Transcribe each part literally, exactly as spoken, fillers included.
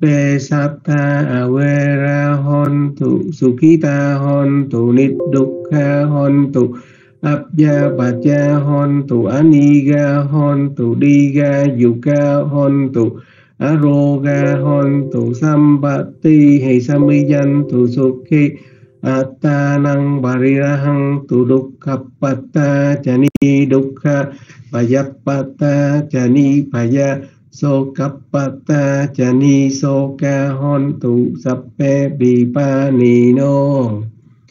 Sappe sattha avera hontu sukhita hontu niddukha hontu abja bhaja hontu aniga hontu diga yuka hontu aroga hontu sambati hay samiyantu sukhi attanang barirahang tu dukkhappata chani dukkha payappata chani paya sokappata chani soka hontu sappe vipanino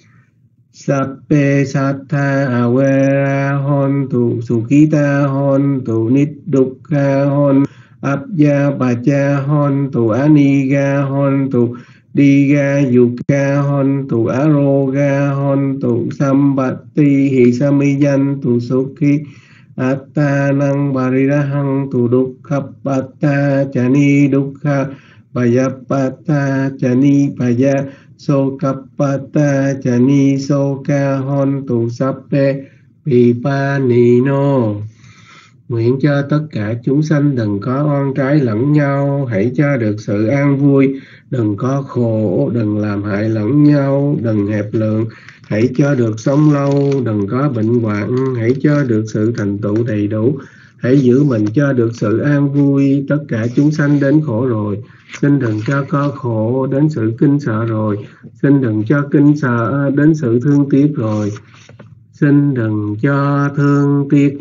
sappe sattha avera hontu sukhita hontu niddukha hontu abja bhaja hontu aniga hontu diga yuka hontu aroga hontu sambati hi samiyantu sukhi attanang barirahang tu dukkhappata chani dukkha payappata chani paya sokappata chani soka hontu sappe vipanino. Nguyện cho tất cả chúng sanh đừng có oan trái lẫn nhau, hãy cho được sự an vui, đừng có khổ, đừng làm hại lẫn nhau, đừng hẹp lượng, hãy cho được sống lâu, đừng có bệnh hoạn, hãy cho được sự thành tựu đầy đủ, hãy giữ mình cho được sự an vui. Tất cả chúng sanh đến khổ rồi, xin đừng cho có khổ đến sự kinh sợ rồi, xin đừng cho kinh sợ đến sự thương tiếc rồi, xin đừng cho thương tiếc.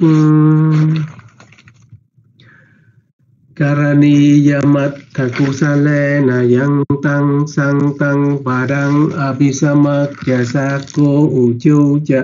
Karani yamatha kusalena yang tăng sang tăng padang abhisamakya sako uchu cha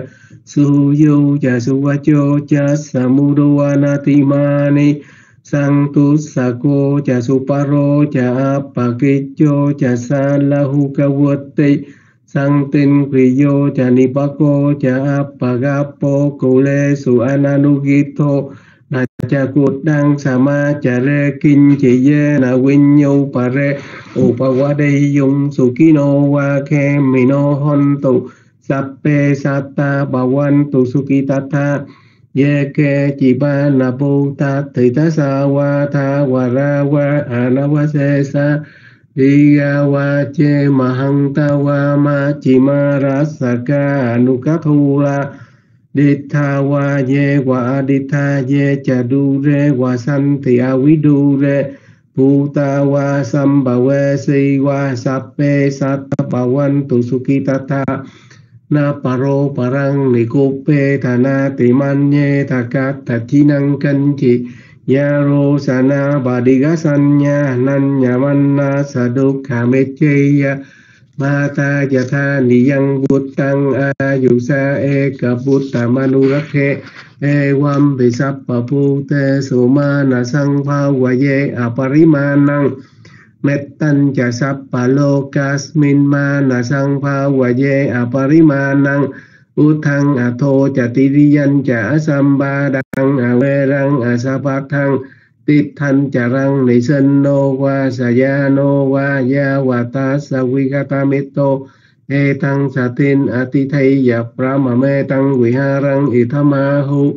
suyu cha suvacho cha samudoanatimani santu sako cha suparo cha apakicho cha salahukawati santin kriyo cha nipako cha apagapo kule su ananugito na cha cột đăng sa ma cha re kinh chỉ ye na win nhu pa re upa wa đây yung sukino wa khe mino hon tu sappe satta bawan tu sukitata ye ke chỉ ba na bu ta thì ta sa wa tha wa ra wa ana wa se sa diga wa che mahanta wa ma chi ma rasaka anukathula Ditha wa ye wa aditha ye cha du re wa san thì a vi du re Puta wa sambhawe si wa sappe satta pawan tu sukitata na paro parang nikupe thana timanye thakatha chinang kanchi yaro sana badigasanya nanya manna sadukha mecheya Mata yatha niyang buttang ayusa eka butta manurakhe evam visappa pute sumana sangha vaye aparimanang mettan cha sappa lokasmin mana sangha vaye aparimanang uthang atho cha tiriyan cha sambadang averang asapathang Tithan charang ni sinh no wa sayano wa ya wata sawigata mito e tăng sa tin atithai ya pramame tăng viharang ithamahu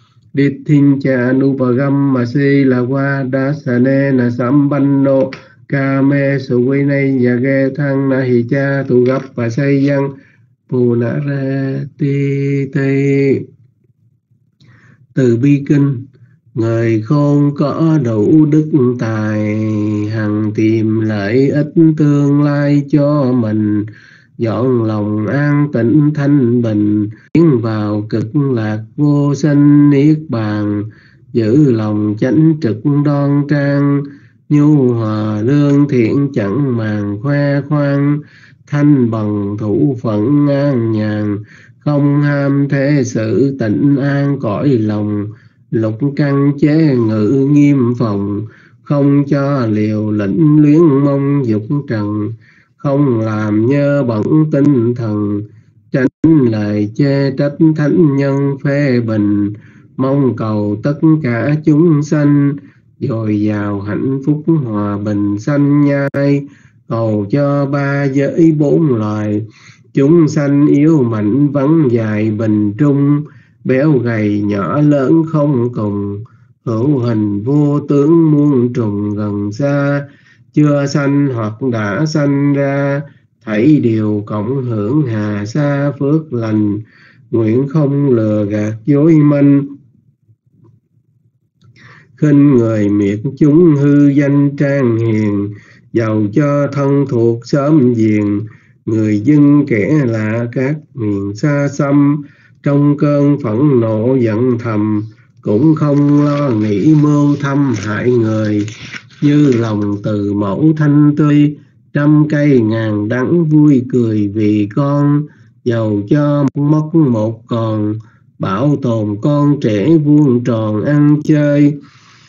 Dithin cha anupagam masi la wa dasane na sambanno kame suvinay yage thang na hi cha tu gap và say yang punara ti tây. Từ bi kinh: Người khôn có đủ đức tài, hằng tìm lợi ích tương lai cho mình, dọn lòng an tịnh thanh bình, tiến vào cực lạc vô sanh niết bàn, giữ lòng chánh trực đoan trang, nhu hòa lương thiện chẳng màng khoe khoang, thanh bằng thủ phận an nhàn, không ham thế sự tịnh an cõi lòng, lục căn chế ngự nghiêm phòng, không cho liều lĩnh luyến mong dục trần, không làm nhơ bẩn tinh thần, tránh lời chê trách thánh nhân phê bình, mong cầu tất cả chúng sanh dồi dào hạnh phúc hòa bình sanh nhai, cầu cho ba giới bốn loài chúng sanh yếu mạnh vắng dài bình trung, béo gầy nhỏ lớn không cùng, hữu hình vô tướng muôn trùng gần xa, chưa sanh hoặc đã sanh ra, thảy đều cộng hưởng hà sa phước lành, nguyện không lừa gạt dối manh. Khinh người miệt chúng hư danh trang hiền, giàu cho thân thuộc sớm diền, người dân kẻ lạ các miền xa xăm, trong cơn phẫn nộ giận thầm, cũng không lo nghĩ mưu thâm hại người. Như lòng từ mẫu thanh tươi, trăm cây ngàn đắng vui cười vì con, giàu cho mất một còn, bảo tồn con trẻ vuông tròn ăn chơi.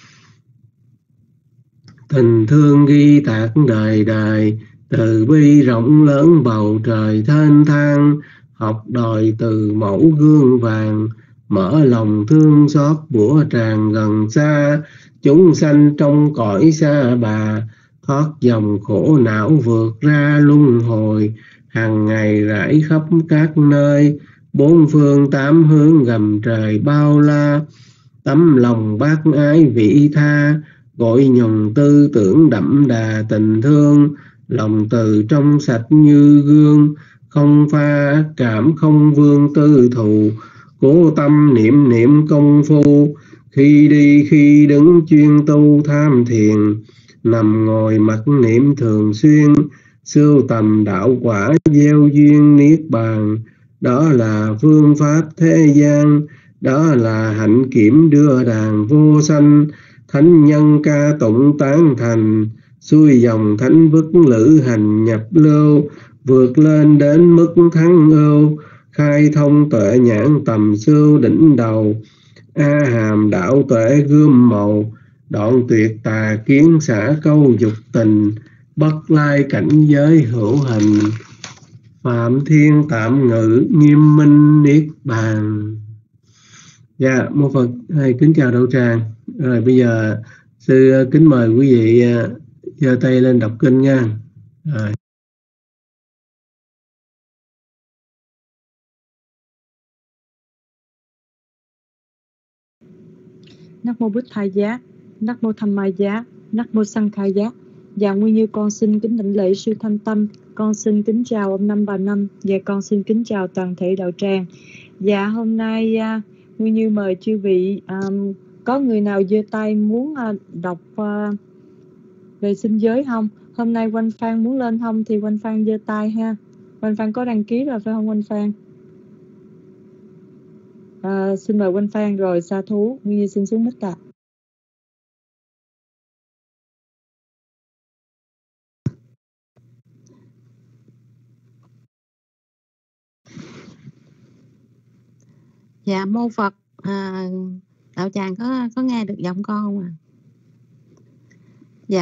Tình thương ghi tạc đời đời, từ bi rộng lớn bầu trời thênh thang, học đòi từ mẫu gương vàng, mở lòng thương xót bủa tràn gần xa. Chúng sanh trong cõi xa bà, thoát dòng khổ não vượt ra luân hồi, hàng ngày rải khắp các nơi, bốn phương tám hướng gầm trời bao la. Tấm lòng bác ái vị tha, gọi nhùng tư tưởng đậm đà tình thương, lòng từ trong sạch như gương, không pha ác cảm không vương tư thù, cố tâm niệm niệm công phu, khi đi khi đứng chuyên tu tham thiền, nằm ngồi mặc niệm thường xuyên, sưu tầm đạo quả gieo duyên niết bàn. Đó là phương pháp thế gian, đó là hạnh kiểm đưa đàn vô sanh, thánh nhân ca tụng tán thành, xuôi dòng thánh vức lữ hành nhập lưu, vượt lên đến mức thắng ưu, khai thông tuệ nhãn tầm sưu đỉnh đầu, a hàm đạo tuệ gươm màu, đoạn tuyệt tà kiến xả câu dục tình, bất lai cảnh giới hữu hình, phạm thiên tạm ngự nghiêm minh niết bàn. Dạ, mô Phật thầy kính chào đạo tràng. Rồi bây giờ sư kính mời quý vị giơ tay lên đọc kinh nha. Rồi. Nắc mô Bích Thai Giá, Nắc mô Tham Mai Giá, Nắc mô Sang Khai Giá. Dạ nguyên như con xin kính đảnh lễ sư Thanh Tâm, con xin kính chào ông Năm Bà Năm, và con xin kính chào toàn thể đạo tràng. Dạ hôm nay uh, nguyên như mời chư vị, um, có người nào giơ tay muốn uh, đọc uh, về sinh giới không? Hôm nay Quanh Phan muốn lên không thì Quanh Phan giơ tay ha. Quanh Phan có đăng ký rồi phải không Quanh Phan? À, xin mời Quanh Phan rồi sa thú, Nguyên Như xin xuống mic ạ. Dạ mô Phật, à, đạo tràng có có nghe được giọng con không ạ? À? Dạ.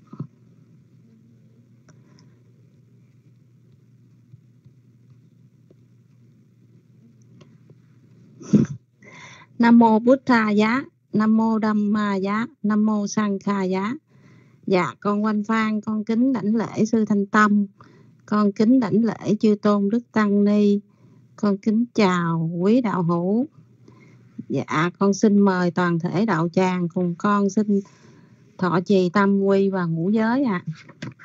Nam mô Bút Tha Giá, Nam mô Đam Ma Giá, Nam mô Sang Kha Giá. Dạ con Quanh Phan con kính đảnh lễ sư Thanh Tâm, con kính đảnh lễ chư tôn đức tăng ni, con kính chào quý đạo hữu. Dạ con xin mời toàn thể đạo tràng cùng con xin thọ trì tam quy và ngũ giới ạ. À.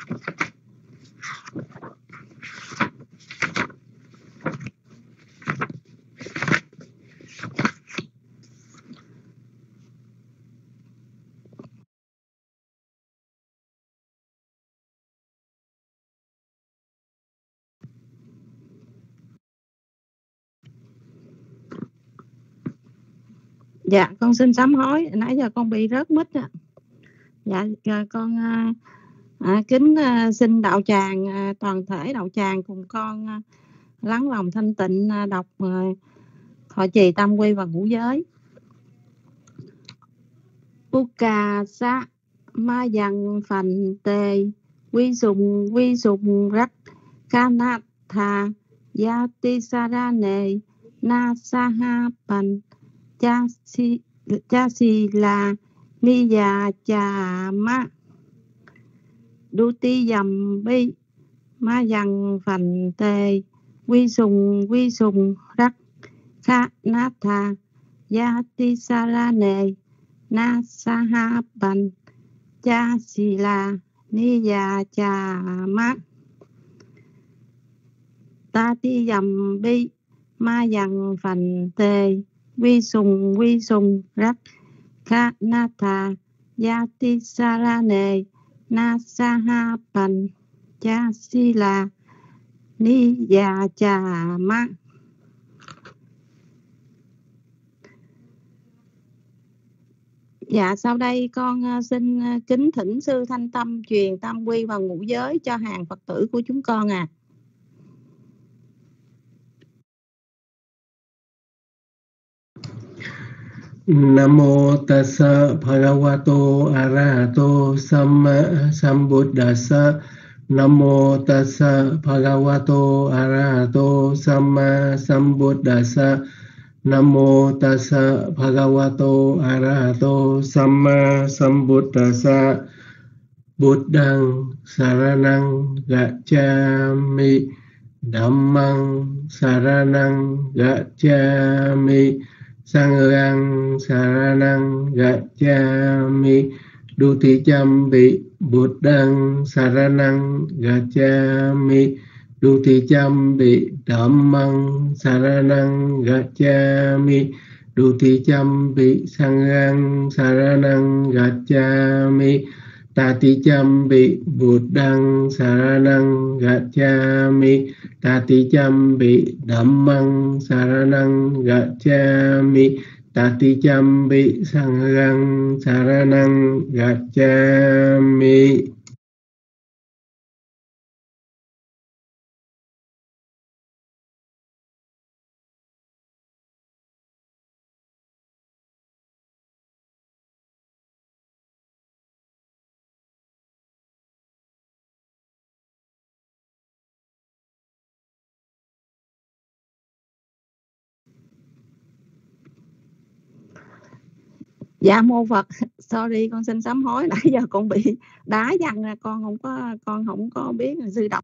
Dạ con xin sám hối, nãy giờ con bị rớt mic ạ. Dạ con à, kính à, xin đạo tràng, à, toàn thể đạo tràng cùng con à, lắng lòng thanh tịnh à, đọc à, thọ trì tam quy và ngũ giới. Uka sa ma yang phành tê quy sùng quy sùng rắc kanat tha yati sarane na saha pan cha si cha si la niya cha ma đu ti dầm bi ma yang phành tê quy sùng quy sùng rắc kanat tha yati sarane na saha pan cha si la ni già cha mát ta ti dầm bi ma dằng phành tề vi sùng vi sùng rắc kha na thà ya ti sa ra nề na sa ha phành cha si la ni già cha mát. Dạ, sau đây con xin kính thỉnh sư Thanh Tâm truyền tam quy và ngũ giới cho hàng Phật tử của chúng con à. Nam mô tassa bhagavato arahato samma sambuddhassa. Nam mô tassa bhagavato arahato samma sambuddhassa. Nam mô tassa bhagavato arahato samma sambuddhassa. Buddhang saranang gacchami, Dhammang saranang gacchami, Sanghang saranang gacchami. Dutijampi Buddhang saranang gacchami, Dutijampi Dhammang saranang gacchami, Dutijampi Sanghang saranang gacchami. Tatijampi Buddhang saranang gacchami, Tatijampi Dhammang saranang gacchami, Tatijampi Sanghang saranang gacchami. Dạ mô Phật, sorry con xin sám hối, nãy giờ con bị đá văng ra, con không có con không có biết sư đọc.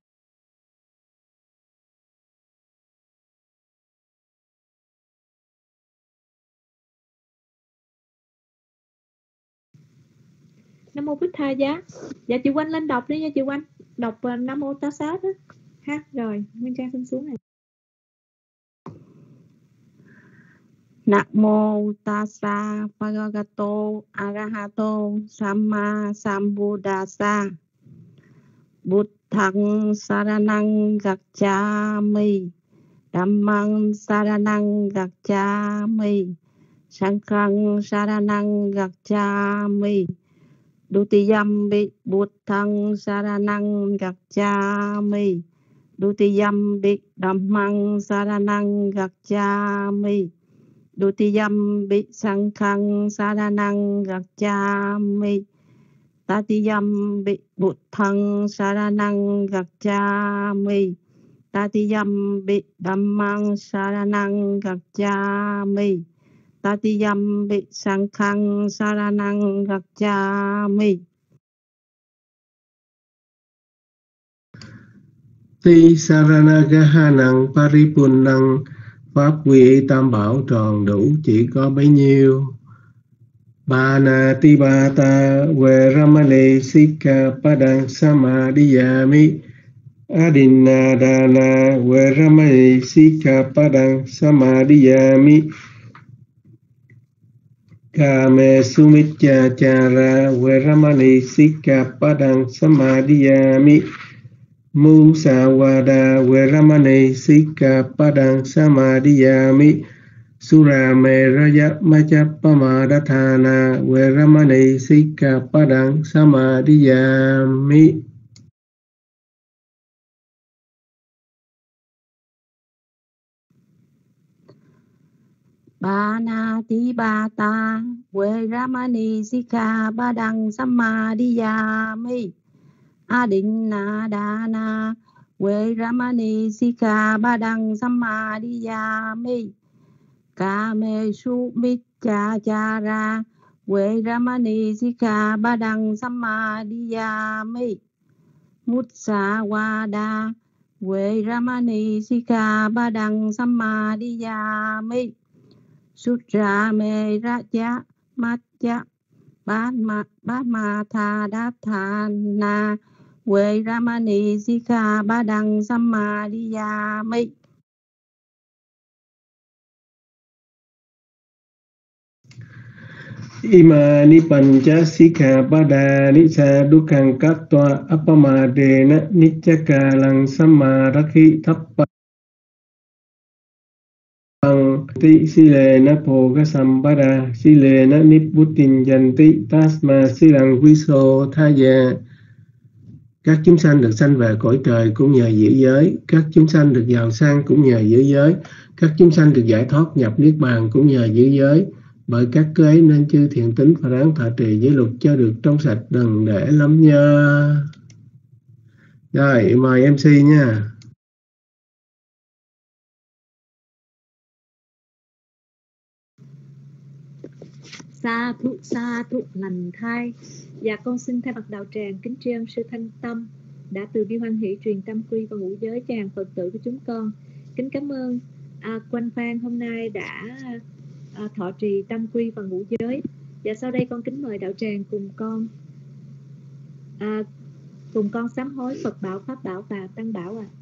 Nam mô Bích Tha Giá. Dạ chị Quanh lên đọc đi nha chị Quanh, đọc uh, Nam mô Tá Sát đó. Ha, rồi Nguyên Trang xin xuống này. Nam mô tassa bhagavato arahato samma sambuddhassa. Buddhang saranang gacchami, Dhammang saranang gacchami, Sanghang saranang gacchami. Dutijampi Buddhang saranang gacchami, Dutijampi Dhammang saranang gacchami, Dutijampi Sanghang saranang gacchami. Tatijampi Buddhang saranang gacchami, Tatijampi Dhammang saranang gacchami, Tatijampi Sanghang saranang gacchami. Ti saranagahanang paripunnang. Pháp quy tam bảo tròn đủ chỉ có bấy nhiêu. Ba na ti ba ta ve ramane sikkapadang samadhiyami, adinna dana ve ramane sikkapadang samadhiyami, kame sumicchachara ve ramane sikkapadang samadhiyami, Musawada veramane sikkapadang samadhiyami, Surameraya machappamadatthana veramane sikkapadang samadhiyami. Ba na ti ba ta veramane sikkapadang samadhiyami, Adinna dana veramani sikkapadang samadhiyami, kame sumicchachara veramani sikkapadang samadhiyami, mussawada veramani sikkapadang samadhiyami, sutrameraya maccha Bát ma bát ma tha đát tha na Quê Ramani Sikha Ba Đăng Samadhiyami. Imani pancha sikha pada nisa dukkang kattva appamadena niccakalang sammarakhi thappa bằng ti silena bhoga sampada silena nibbuttin yanti tasma silang viso thaya. Các chúng sanh được sanh về cõi trời cũng nhờ giữ giới, các chúng sanh được giàu sang cũng nhờ giữ giới, các chúng sanh được giải thoát nhập niết bàn cũng nhờ giữ giới. Bởi các cơ ấy nên chư thiện tín phải ráng thọ trì giới luật cho được trong sạch, đừng để lắm nha. Rồi mời em xê nha. Sa thụ sa thụ lành thai. Dạ con xin thay mặt đạo tràng kính tri ân sư Thanh Tâm đã từ bi hoan hỷ truyền tam quy và ngũ giới cho hàng Phật tử của chúng con. Kính cảm ơn à, Quanh Phan hôm nay đã à, thọ trì tam quy và ngũ giới. Và sau đây con kính mời đạo tràng cùng con à, cùng con sám hối Phật bảo, Pháp bảo và Tăng bảo ạ. À.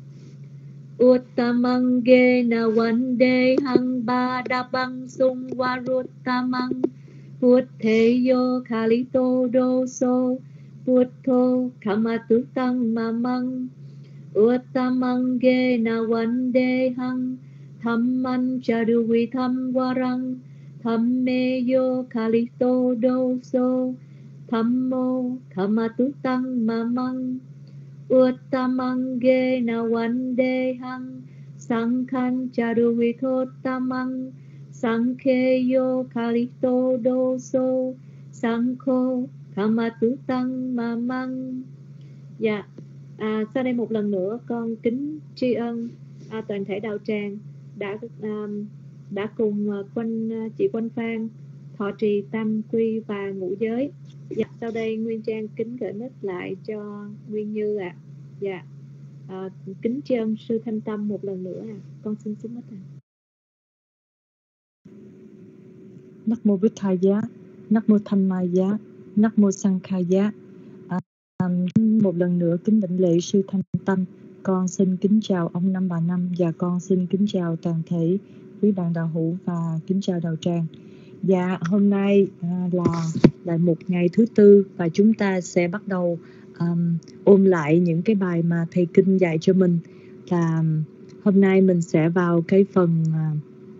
Uttamangena vande hang badabang sung varuttamang Puttheyo kalito doso Puttho kamatutang mamang Uttamangena vande hang Thamman charuvitam varang Thammeyo kalito doso Thammo kamatutang mamang Uttamangena vande hang Sankhan charuvitottamang Sankheyo kalito doso Sankho kamatutang mamang. Dạ à, sau đây một lần nữa con kính tri ân à, toàn thể đạo tràng đã à, đã cùng à, quanh à, chị Quanh Phan thọ trì tam quy và ngũ giới. Dạ, sau đây Nguyên Trang kính gửi mic lại cho Nguyên Như ạ. À. Dạ, à, kính tri ân sư Thanh Tâm một lần nữa ạ. À. Con xin xuống mic ạ. À. Nắc mô Bích Tha Giá, Nắc mô Tham Ma Giá, Nắc mô Sang Kha Giá. À, một lần nữa kính đảnh lễ sư Thanh Tâm. Con xin kính chào ông Năm Bà Năm và con xin kính chào toàn thể quý bạn đạo hữu và kính chào đạo tràng. Dạ, hôm nay à, là là một ngày thứ tư và chúng ta sẽ bắt đầu um, ôn lại những cái bài mà thầy kinh dạy cho mình. Là hôm nay mình sẽ vào cái phần uh,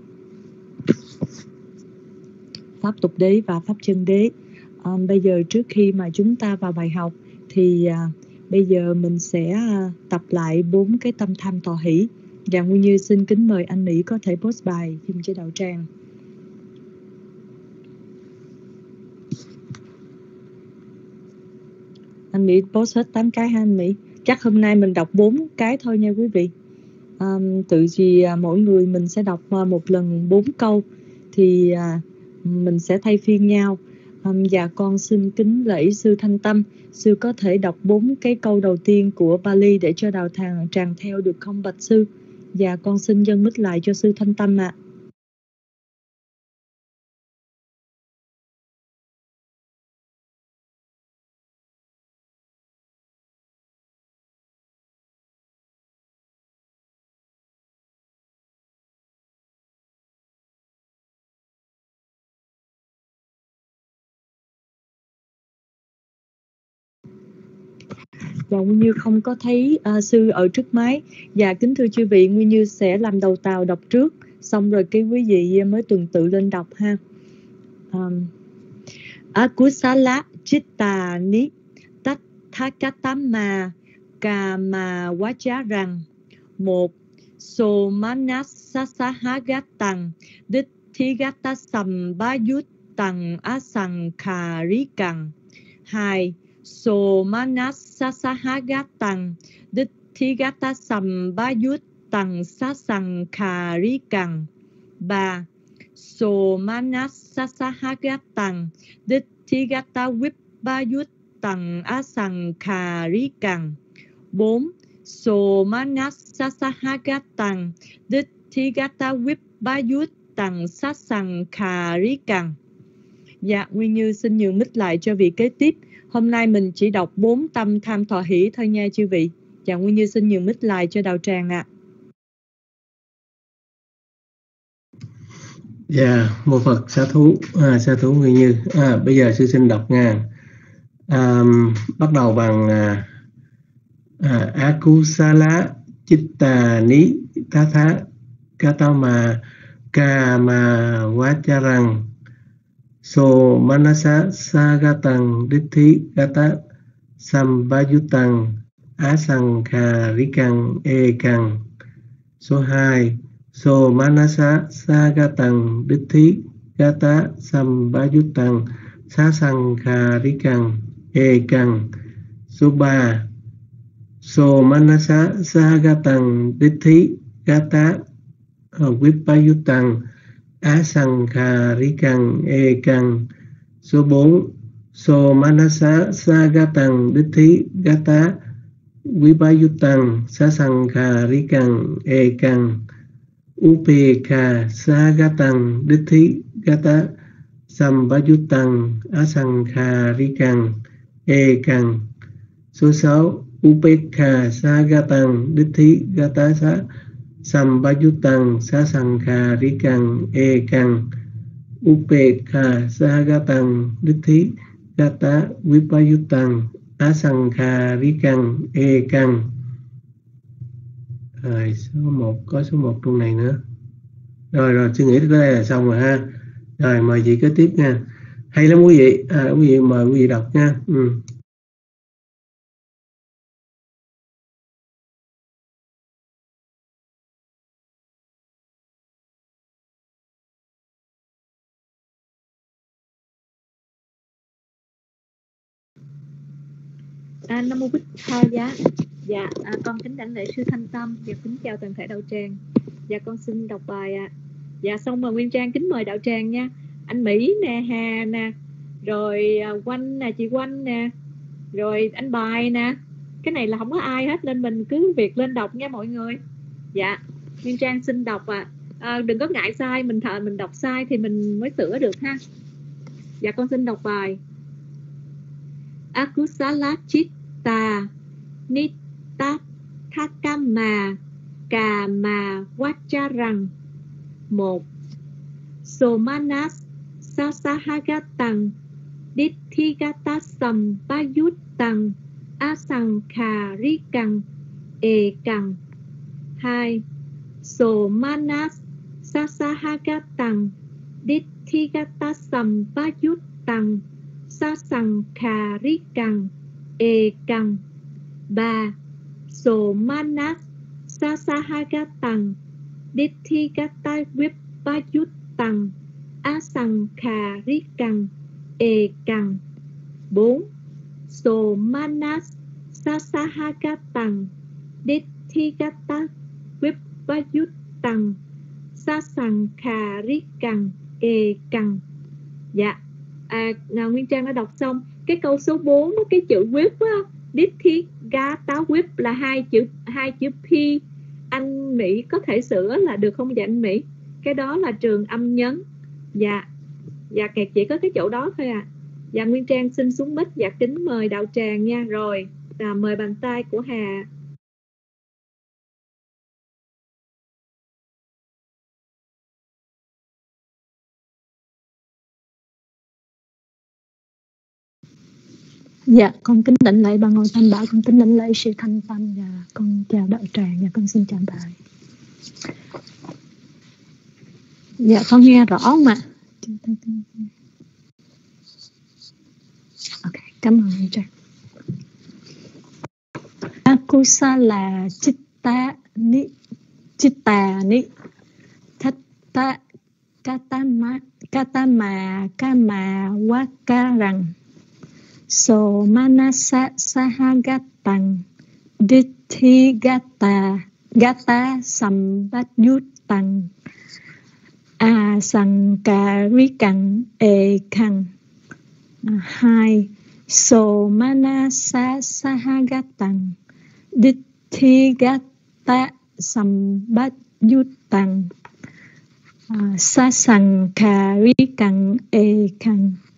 pháp tục đế và pháp chân đế. Um, bây giờ trước khi mà chúng ta vào bài học thì uh, bây giờ mình sẽ uh, tập lại bốn cái tâm tham tọa hỷ. Và Nguyên Như xin kính mời anh Mỹ có thể post bài dùm cho đạo tràng. Anh Mỹ post hết tám cái ha anh Mỹ. Chắc hôm nay mình đọc bốn cái thôi nha quý vị. Um, tự gì uh, mỗi người mình sẽ đọc uh, một lần bốn câu thì uh, mình sẽ thay phiên nhau. Um, và con xin kính lễ sư Thanh Tâm. Sư có thể đọc bốn cái câu đầu tiên của Pali để cho đạo tràng tràng theo được không bạch sư? Và con xin dâng mic lại cho sư Thanh Tâm ạ. À. Và Nguyên Như không có thấy uh, sư ở trước máy. Và kính thưa chư vị, Nguyên Như sẽ làm đầu tàu đọc trước, xong rồi cái quý vị mới tuần tự lên đọc ha. Um, Akusala chitta ni tathakatama kama vacharang. Một, somanassasahagatang ditthigata sambayuttang asankharikang. Hai, somanassasahagatang ditthigata sambayuttang sasankharikang. Ba, somanassasahagatang ditthigata vipayuttang asankharikang. Bốn, somanassasahagatang ditthigata vipayuttang sasankharikang. Dạ, Nguyên Như xin nhường mic lại cho vị kế tiếp. Hôm nay mình chỉ đọc bốn tâm tham thọ hỷ thôi nha chư vị. Dạ, Nguyên Như xin nhường mic lại cho đạo tràng ạ. À. Dạ, mô Phật xá thú, à, xá thú Nguyên Như. À, bây giờ sư xin đọc nha. À, bắt đầu bằng à, à, Akusala Chitta Ni Tatha Katama Kama Vacharang So Manasa Sagatang Dithi Gata Sambayutang Asankharikang Ekang. Số hai, So Manasa Sagatang Dithi Gata Sambayutang Sasankharikang Ekang. Số ba, So Manasa Sagatang Dithi Gata Vipayutang Asankharikang Ekang. Số bốn, So Manasa Sagatang Dithi Gata Vipayutang Sasankharikang Ekang. Upekha Sagatang Dithi Gata Sambayutang Asankharikang Ekang. Số sáu, Upekha Sagatang Dithi Gata Sa Sambayutang Sasankharikang Ekang. Upekha Sagatang Dithi Gata Vipayutang Asankharikang Ekang. Rồi số một, có số một trong này nữa. Rồi rồi suy nghĩ tới đây là xong rồi ha. Rồi mời chị kế tiếp nha. Hay lắm quý vị, à, quý vị mời quý vị đọc nha. Ừ. À, Nam Mô Bích Tha Giá. Dạ, à, con kính đảnh lễ sư Thanh Tâm và kính chào toàn thể đạo tràng. Dạ, con xin đọc bài ạ. À. Dạ, xong rồi Nguyên Trang kính mời đạo tràng nha. Anh Mỹ nè, Hà nè, rồi à, Quanh nè, chị Quanh nè, rồi anh Bài nè. Cái này là không có ai hết nên mình cứ việc lên đọc nha mọi người. Dạ, Nguyên Trang xin đọc ạ. À. À, đừng có ngại sai, mình thợ mình đọc sai thì mình mới sửa được ha. Dạ, con xin đọc bài. Akusala Chitta Nittatthakama Kama Vacharang. Một, Somanas Sasahagatang Ditthigata Sambayutang Asankharikang Ekang. Hai, Somanas Sasahagatang Ditthigata Sambayutang Sasankharikang Ekang. Ba, Somanas Sasahagatang Ditthigata Vipayutang Asankharikang Ekang. Bốn, Somanas Sasahagatang Ditthigata Vipayutang Sasankharikang Ekang. Dạ, à, nào, Nguyên Trang đã đọc xong cái câu số bốn, cái chữ whip á, Ditthigata whip là hai chữ hai chữ P. Anh Mỹ có thể sửa là được không dạ anh Mỹ? Cái đó là trường âm nhấn. Dạ, dạ kẹt chỉ có cái chỗ đó thôi à. Dạ, Nguyên Trang xin xuống mic. Dạ, kính mời đạo tràng nha. Rồi à, mời bàn tay của Hà. Dạ, con kính đảnh lễ ba ngôi tam bảo, con kính đảnh lễ sư Thanh Tâm và con chào đạo tràng và con xin chào bài. Dạ, con nghe rõ mà. Ok, cảm ơn Nguyên Trang. Akusala Chitta Ni Chitta Ni Tattha Katama Katama Kama Vacarang So Manasa Sahagatang Ditthigata Gata Sambayutang Asankharikang Ekang. Hai, So Manasa Sahagatang Ditthigata Sambayutang Sasankharikang Ekang.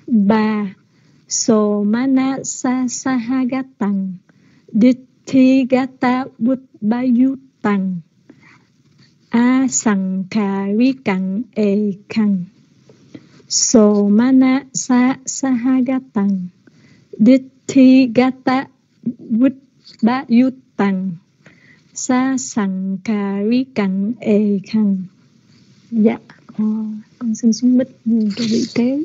Ba. Somana sa sahagatang Ditthigata Vutbayutang Asankharikang Ekang. Somana sa sahagatang Ditthigata Vutbayutang Sasankharikang Ekang. Dạ, ờ, con xin xuống mic cho vị kế.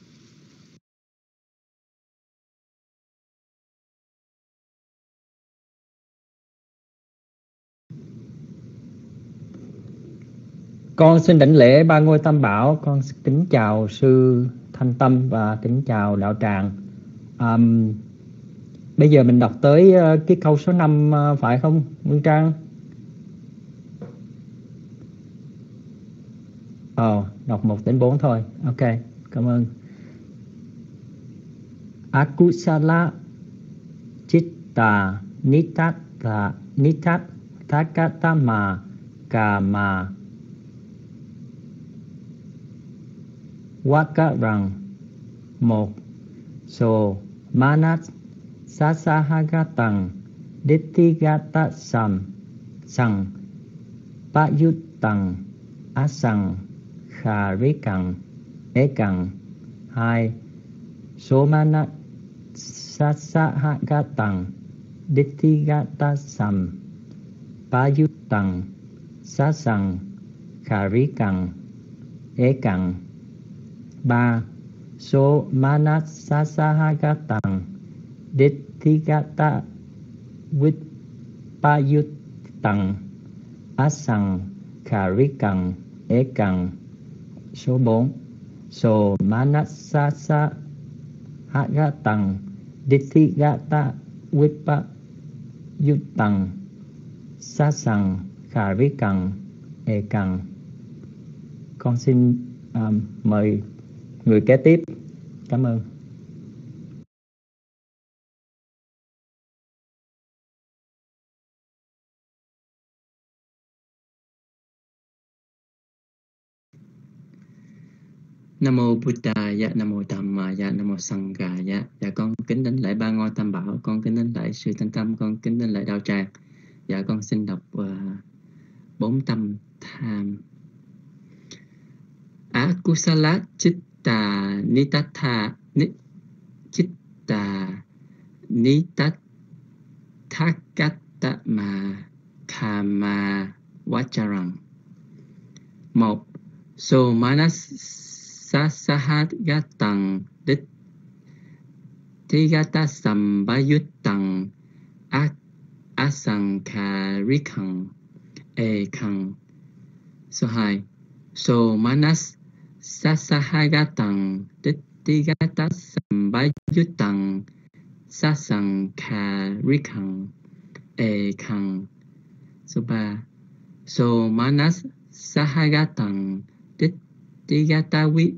Con xin đảnh lễ ba ngôi tam bảo. Con kính chào sư Thanh Tâm và kính chào đạo tràng. Um, bây giờ mình đọc tới uh, cái câu số năm uh, phải không Nguyên Trang? Ồ, oh, đọc một đến bốn thôi. Ok, cảm ơn. Akusala chitta nitata nitat takatama kama Wakarang. Một. So manat sasahagatang ditthigata sam sang payutang asang kharikang ekang. Hai. So manat sasahagatang ditthigata sam payutang sasang kharikang ekang. Ba. So manat sasahagatang ditthigata vutbayutang asang kharikang ekang. Số bốn. So manat sasahagatang ditthigata vutbayutang sasang kharikang ekang. Con xin um, mời người kế tiếp. Cảm ơn. Nam mô Buddhaya, Nam mô Dhammaya, Nam mô Sanghaya. Dạ con kính đảnh lễ ba ngôi tam bảo, con kính đảnh lễ sư Thanh Tâm, con kính đảnh lễ đạo tràng. Dạ con xin đọc uh, bốn tâm tham. Akusala chitta nitatha ni, chitta nitathakata ma kama vacharang. Một. So manas sasahagatang ditthigata sambayutang asankharikang ekang. Số hai. So manas sasahagatang ditthigata sambayutang sasankharikang ekang. Số ba. So manas sahagatang ditthigata vi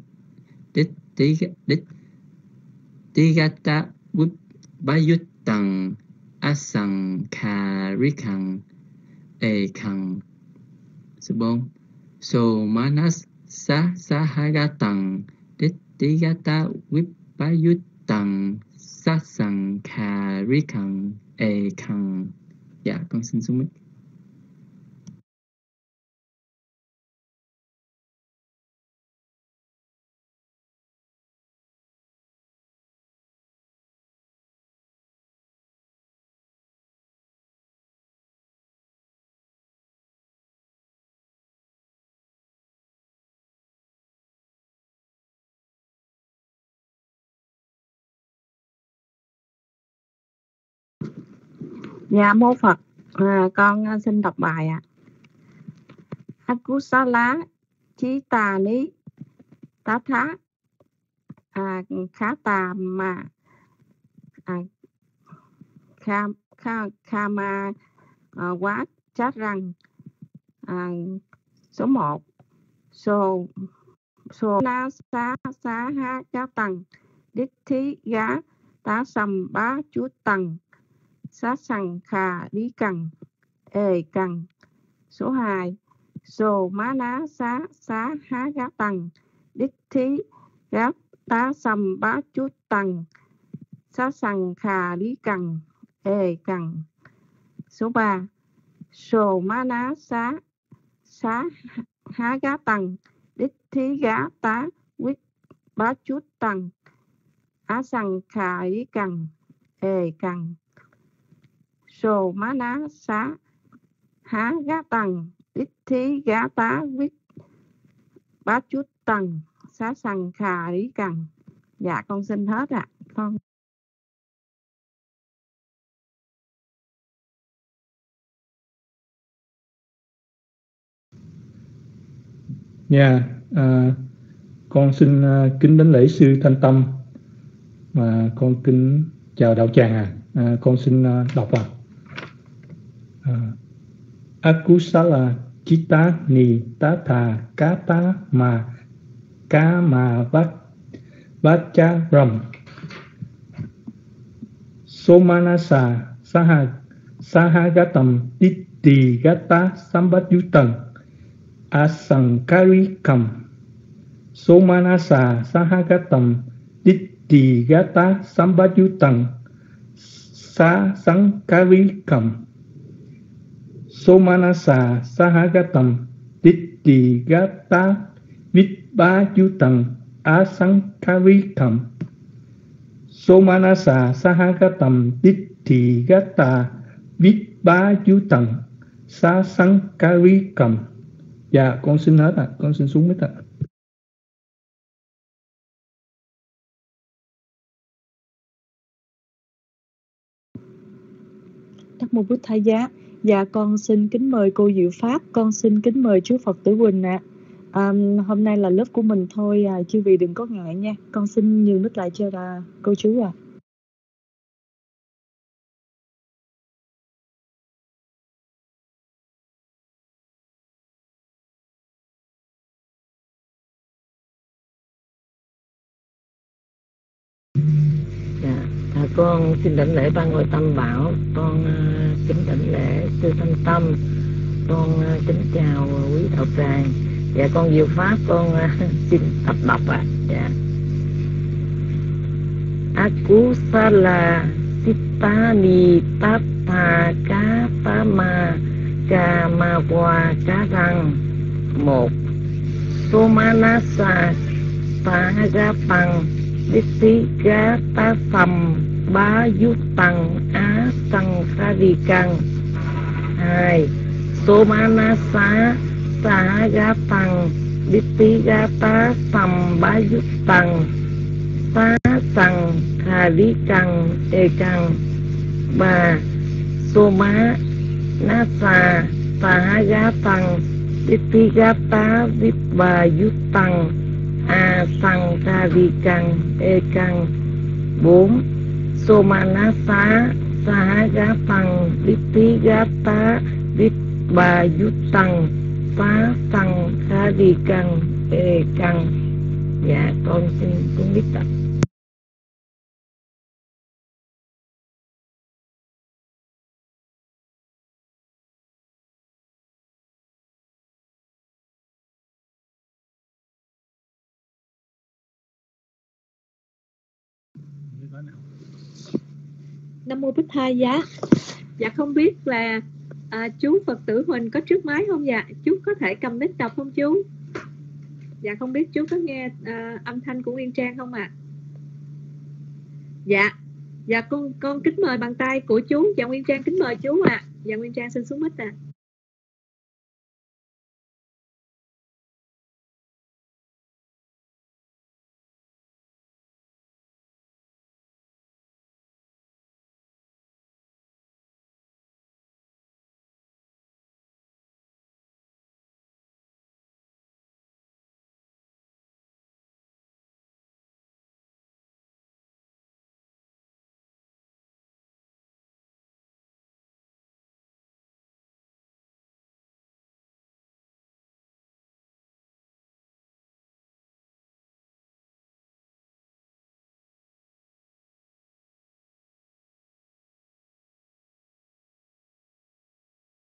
ditthigata vutbayutang asankharikang ekang. Số bốn. So manas sasahagatang ditthigata vutbayutang sasankharikang ekang. Dạ con xin xuống mic. Dạ mô Phật. À, con xin đọc bài ạ. À. Akusala chitta ni tatha à, khá tà mà à, kha kha kha ma à, quá chát rằng à, số một. So so na sa sa ha cha tầng đích thí gá tá sầm bá chú tầng xá sằng khà lý cằn ê cằn. Số hai. So má ná xá xá há gá tầng đích thí gá tá sâm bá chút tăng xá sằng khà lý cằn ê cằn. Số ba. Sồ má ná xá xá há gá tăng đích thí gá tá quýt bá chút tăng á sằng khà lý cằn ê cằn. Sồ má ná xá há gá tăng đích thí gá tá quýt bá chút tăng xá sằng khà lý cằn. Dạ con xin hết ạ. À. Con Dạ, yeah, à, con xin uh, kính đến lễ sư Thanh Tâm và con kính chào đạo tràng. À, à con xin uh, đọc ạ. À. Akusala Chitta Ni Tata Kata Ma Kama Vat Vacharam Somanasa Saha Sahagatam Ditti Gata Sambadyutam Asankarikam Somanasa Sahagatam Ditti Gata Sambadyutam Sasankarikam Somanasa Sahagatam Ditti Gata Vibhajutam Asankarikam Somanasa Sahagatam Ditti Gata Vibhajutam Sasankarikam. Dạ con xin hết ạ. À. Con xin xuống mic ạ. À. Nam mô Bụt Thầy Giá. Dạ con xin kính mời cô Diệu Pháp, con xin kính mời chú Phật Tử Quỳnh ạ. À. À, hôm nay là lớp của mình thôi, à, chư vị đừng có ngại nha. Con xin nhường mic lại cho là cô chú ạ. À. Con xin đảnh lễ ba ngôi Tam Bảo, con uh, kính đảnh lễ sư Thanh Tâm, con uh, kính chào quý đạo tràng. Dạ con Diệu Pháp, con uh, xin tập đọc ạ. À. Dạ. Akusala Sittani Tata Katama Kamawa Karang. Một. Somanasa Sahagapang Ditti Gata Sam Bá Yút Tăng Á Tăng Kha Đi Căng. Hai. Somanasa Sahagapang Ditti Gata Sam Bá Yút Tăng Xá Tăng Kha Đi Căng Ê Căng. Ba. Somanasa Sahagapang Ditti Gata Vibhajutam A Sang Kha Đi Căng Ê Căng. Bốn. Somanasa Sahagapang Ditti Gata Vibhajutam Phá Sang Kha Đi Căng Ê Căng. Dạ con xin cũng biết tập. Nam mô Bích Thầy Giá. Dạ không biết là à, chú Phật tử Huỳnh có trước máy không dạ? Chú có thể cầm mic đọc không chú? Dạ không biết chú có nghe à, âm thanh của Nguyên Trang không ạ? À? Dạ. Dạ con con kính mời bàn tay của chú. Dạ Nguyên Trang kính mời chú ạ. À. Dạ Nguyên Trang xin xuống mic ạ. À.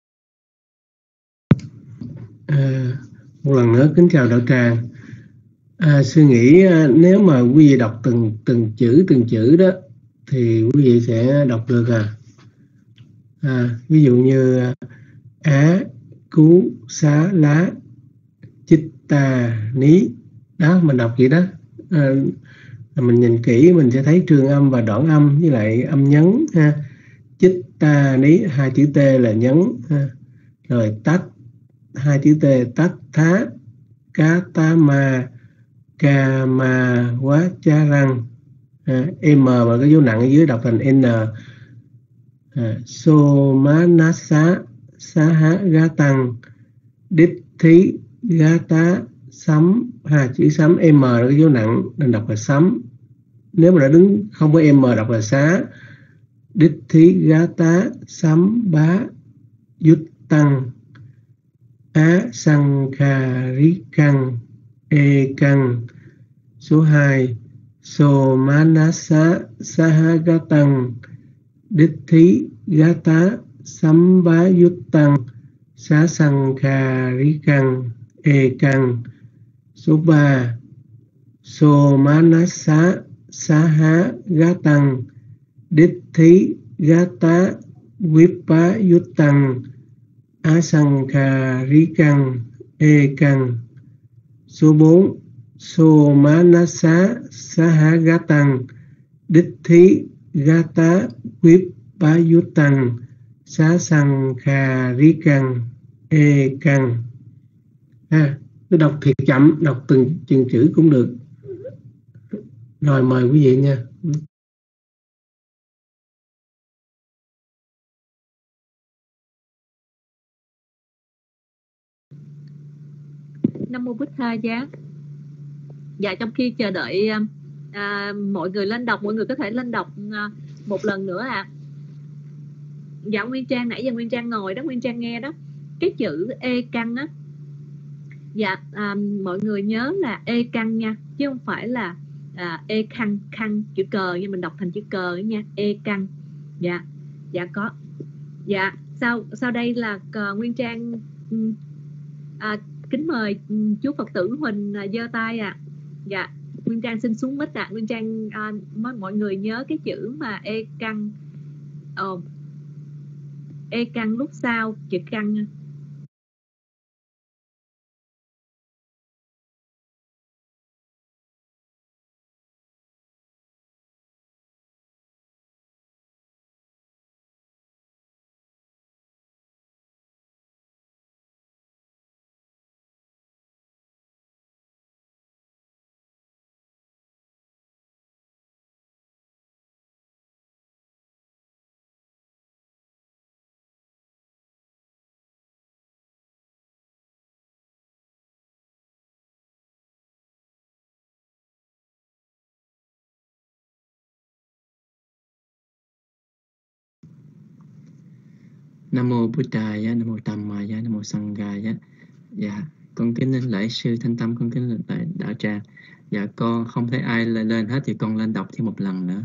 À, một lần nữa kính chào đạo tràng. À, suy nghĩ à, nếu mà quý vị đọc từng từng chữ từng chữ đó thì quý vị sẽ đọc được à. À ví dụ như á cú xá lá chích tà ní đó, mình đọc vậy đó. À, mình nhìn kỹ mình sẽ thấy trường âm và đoạn âm với lại âm nhấn ha. Chích ta ní, hai chữ t là nhấn ha. Rồi tát, hai chữ t tát thá, cá ta ma, ca ma quá cha răng à, m và cái dấu nặng ở dưới đọc thành n. à, so má ná xá, xá há gá tăng, đích thí gá tá sắm, hai chữ sắm m là cái dấu nặng nên đọc là sắm. Nếu mà nó đứng không có m đọc là xá. Đích thí gá tá sắm bá dút tăng, á sang kha rí căng e căng. Số hai so má ná xá, xá há gá tăng, đích thí gá tá sắm bá dút tăng, xá sang kha rí căng e căng. Số ba so má ná xá, xá há gá tăng, đích thí gá tá quyết bá dút tăng, á sang kha rí căng e căng. Số bốn so má ná xá, xá há gá tăng, đích thí gá tá quyết bá dút tăng, xá sang kha rí căng e căng. Ha, cứ đọc thiệt chậm, đọc từng từng chữ cũng được. Rồi mời quý vị nha. Nam mô Bích Tha Giá. Dạ, trong khi chờ đợi à, mọi người lên đọc, mọi người có thể lên đọc à, một lần nữa ạ. À. Dạ Nguyên Trang, nãy giờ Nguyên Trang ngồi đó, Nguyên Trang nghe đó, cái chữ e căng á. Dạ à, mọi người nhớ là e căng nha, chứ không phải là à, e khăn khăn chữ cờ nha, mình đọc thành chữ cờ nha, e căng. Dạ, dạ có. Dạ, sau sau đây là uh, Nguyên Trang à, kính mời chú Phật tử Huỳnh giơ tay ạ. À. Dạ, Nguyên Trang xin xuống mic ạ. À. Nguyên Trang à, mọi người nhớ cái chữ mà e căng, oh, e căng lúc sau chữ căng. Nam mô Buddhaya, Nam mô Dhammaya, Nam mô Sanghaya. Dạ, con kính lên lễ sư Thanh Tâm, con kính lên lễ đạo tràng. Dạ, con không thấy ai lên, lên hết thì con lên đọc thêm một lần nữa.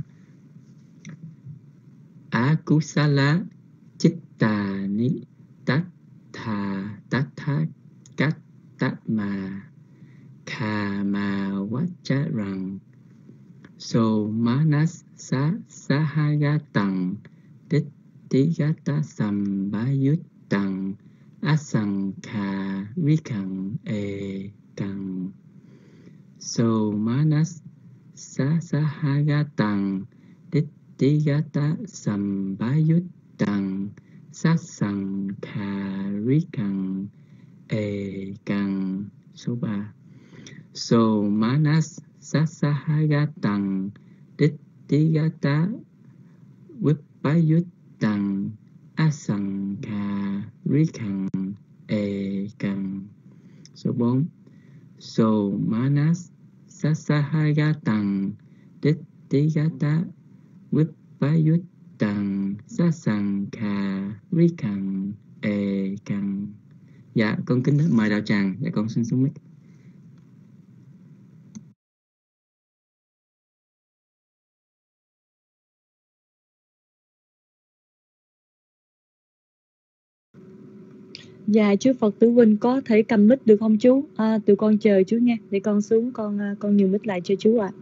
Akusala chitta ni tattha tattha kattatma kama vacharang so manas sa sahagatang Tigata sambayutang asankha vikang e kang so manas sa sahagatang Tigata sambayutang sasankha vikang e kang. Số ba so manas sa sahagatang Tigata vipayut tăng asankha rikang e kang. Số bốn so manas sasahagatang dittigata vipayutang sasankha rikang e kang. Dạ, con kính mời đạo tràng. Dạ, con xin xuống mic. Dạ chú Phật tử Huynh có thể cầm mic được không chú? À, tụi con chờ chú nha, để con xuống con con nhường mic lại cho chú ạ. À.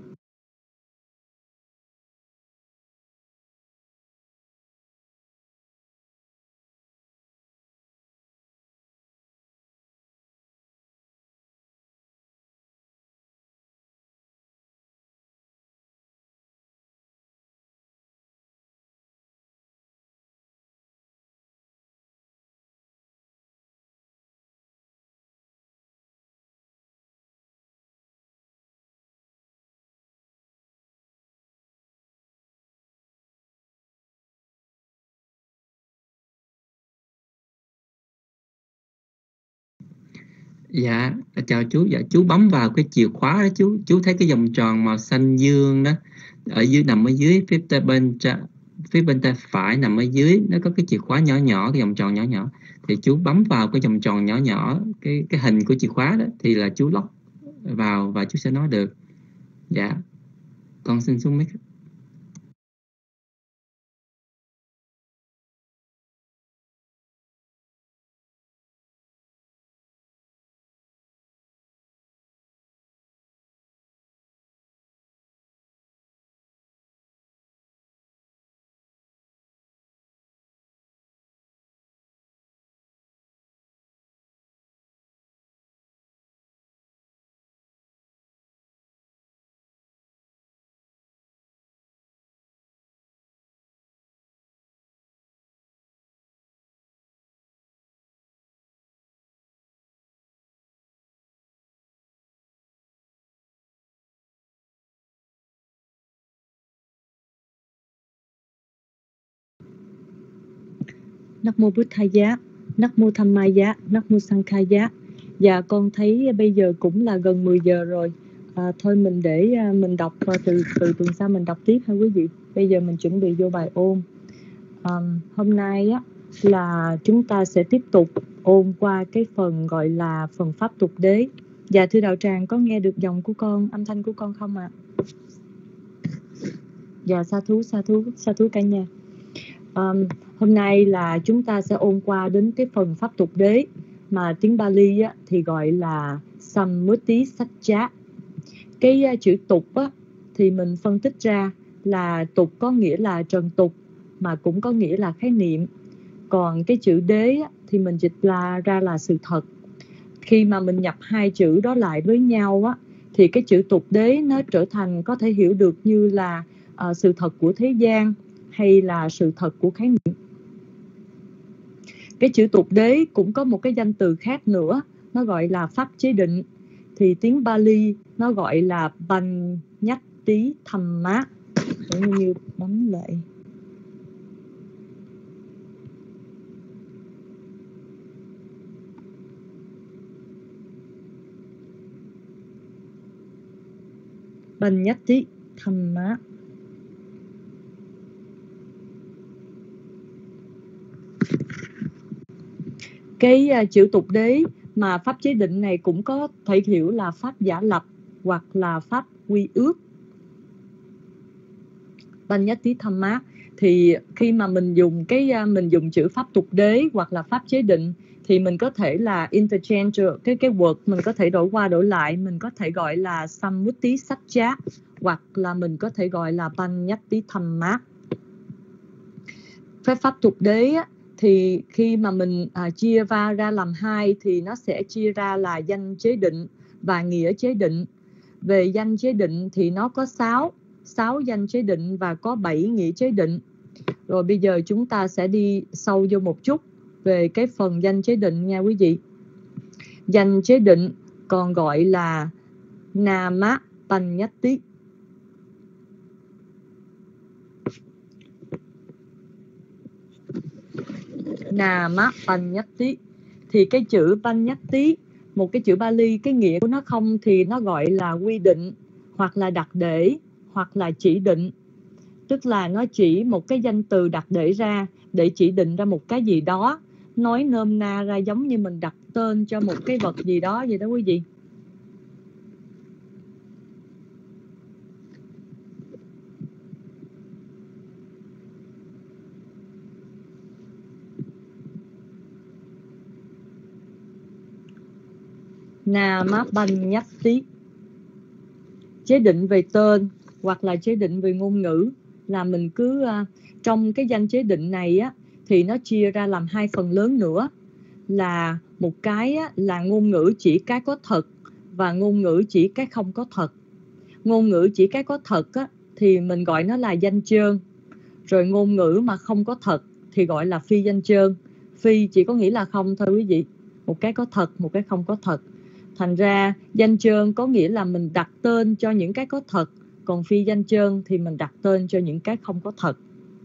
Dạ, chào chú. Dạ, chú bấm vào cái chìa khóa đó chú. Chú thấy cái vòng tròn màu xanh dương đó. Ở dưới, nằm ở dưới, phía tay bên phía bên tay phải nằm ở dưới. Nó có cái chìa khóa nhỏ nhỏ, cái vòng tròn nhỏ nhỏ. Thì chú bấm vào cái vòng tròn nhỏ nhỏ, cái cái hình của chìa khóa đó. Thì là chú lóc vào và chú sẽ nói được. Dạ, con xin xuống mic. Nắc mô Bụt Thầy Giá, Nắc mô Tham Ma Giá, Nắc mô Sang Khai Giá. Dạ con thấy bây giờ cũng là gần mười giờ rồi. À, thôi mình để mình đọc từ từ tuần sau mình đọc tiếp ha quý vị. Bây giờ mình chuẩn bị vô bài ôn. À, hôm nay á là chúng ta sẽ tiếp tục ôn qua cái phần gọi là phần pháp tục đế. Dạ thưa đạo tràng, có nghe được giọng của con, âm thanh của con không ạ? À? Dạ sa thú, sa thú, sa thú cả nhà. Um, hôm nay là chúng ta sẽ ôn qua đến cái phần pháp tục đế mà tiếng Bali á, thì gọi là Sammuti Satcha. Cái uh, chữ tục á, thì mình phân tích ra là tục có nghĩa là trần tục mà cũng có nghĩa là khái niệm. Còn cái chữ đế á, thì mình dịch là ra là sự thật. Khi mà mình nhập hai chữ đó lại với nhau á, thì cái chữ tục đế nó trở thành có thể hiểu được như là uh, sự thật của thế gian hay là sự thật của khái niệm. Cái chữ tục đế cũng có một cái danh từ khác nữa, nó gọi là pháp chế định. Thì tiếng Bali nó gọi là Panyatti Thamma. Giống như bấm lại. Panyatti Thamma. Cái uh, chữ tục đế mà pháp chế định này cũng có thể hiểu là pháp giả lập hoặc là pháp quy ước. Panyatti Thamma thì khi mà mình dùng cái uh, mình dùng chữ pháp tục đế hoặc là pháp chế định thì mình có thể là interchange cái cái word, mình có thể đổi qua đổi lại, mình có thể gọi là Sammuti Satcha hoặc là mình có thể gọi là Panyatti Thamma. Phép pháp tục đế á, thì khi mà mình à, chia va ra làm hai thì nó sẽ chia ra là danh chế định và nghĩa chế định. Về danh chế định thì nó có sáu, sáu danh chế định và có bảy nghĩa chế định. Rồi bây giờ chúng ta sẽ đi sâu vô một chút về cái phần danh chế định nha quý vị. Danh chế định còn gọi là Nama Panyatti. Nama Panyatti thì cái chữ Panyatti, một cái chữ Bali, cái nghĩa của nó không thì nó gọi là quy định hoặc là đặt để hoặc là chỉ định. Tức là nó chỉ một cái danh từ đặt để ra để chỉ định ra một cái gì đó. Nói nôm na ra giống như mình đặt tên cho một cái vật gì đó vậy đó quý vị. Namapanyati. Chế định về tên hoặc là chế định về ngôn ngữ là mình cứ uh, trong cái danh chế định này á, thì nó chia ra làm hai phần lớn nữa, là một cái á, là ngôn ngữ chỉ cái có thật và ngôn ngữ chỉ cái không có thật. Ngôn ngữ chỉ cái có thật á, thì mình gọi nó là danh chơn, rồi ngôn ngữ mà không có thật thì gọi là phi danh chơn. Phi chỉ có nghĩa là không thôi quý vị, một cái có thật, một cái không có thật. Thành ra danh chơn có nghĩa là mình đặt tên cho những cái có thật, còn phi danh chơn thì mình đặt tên cho những cái không có thật.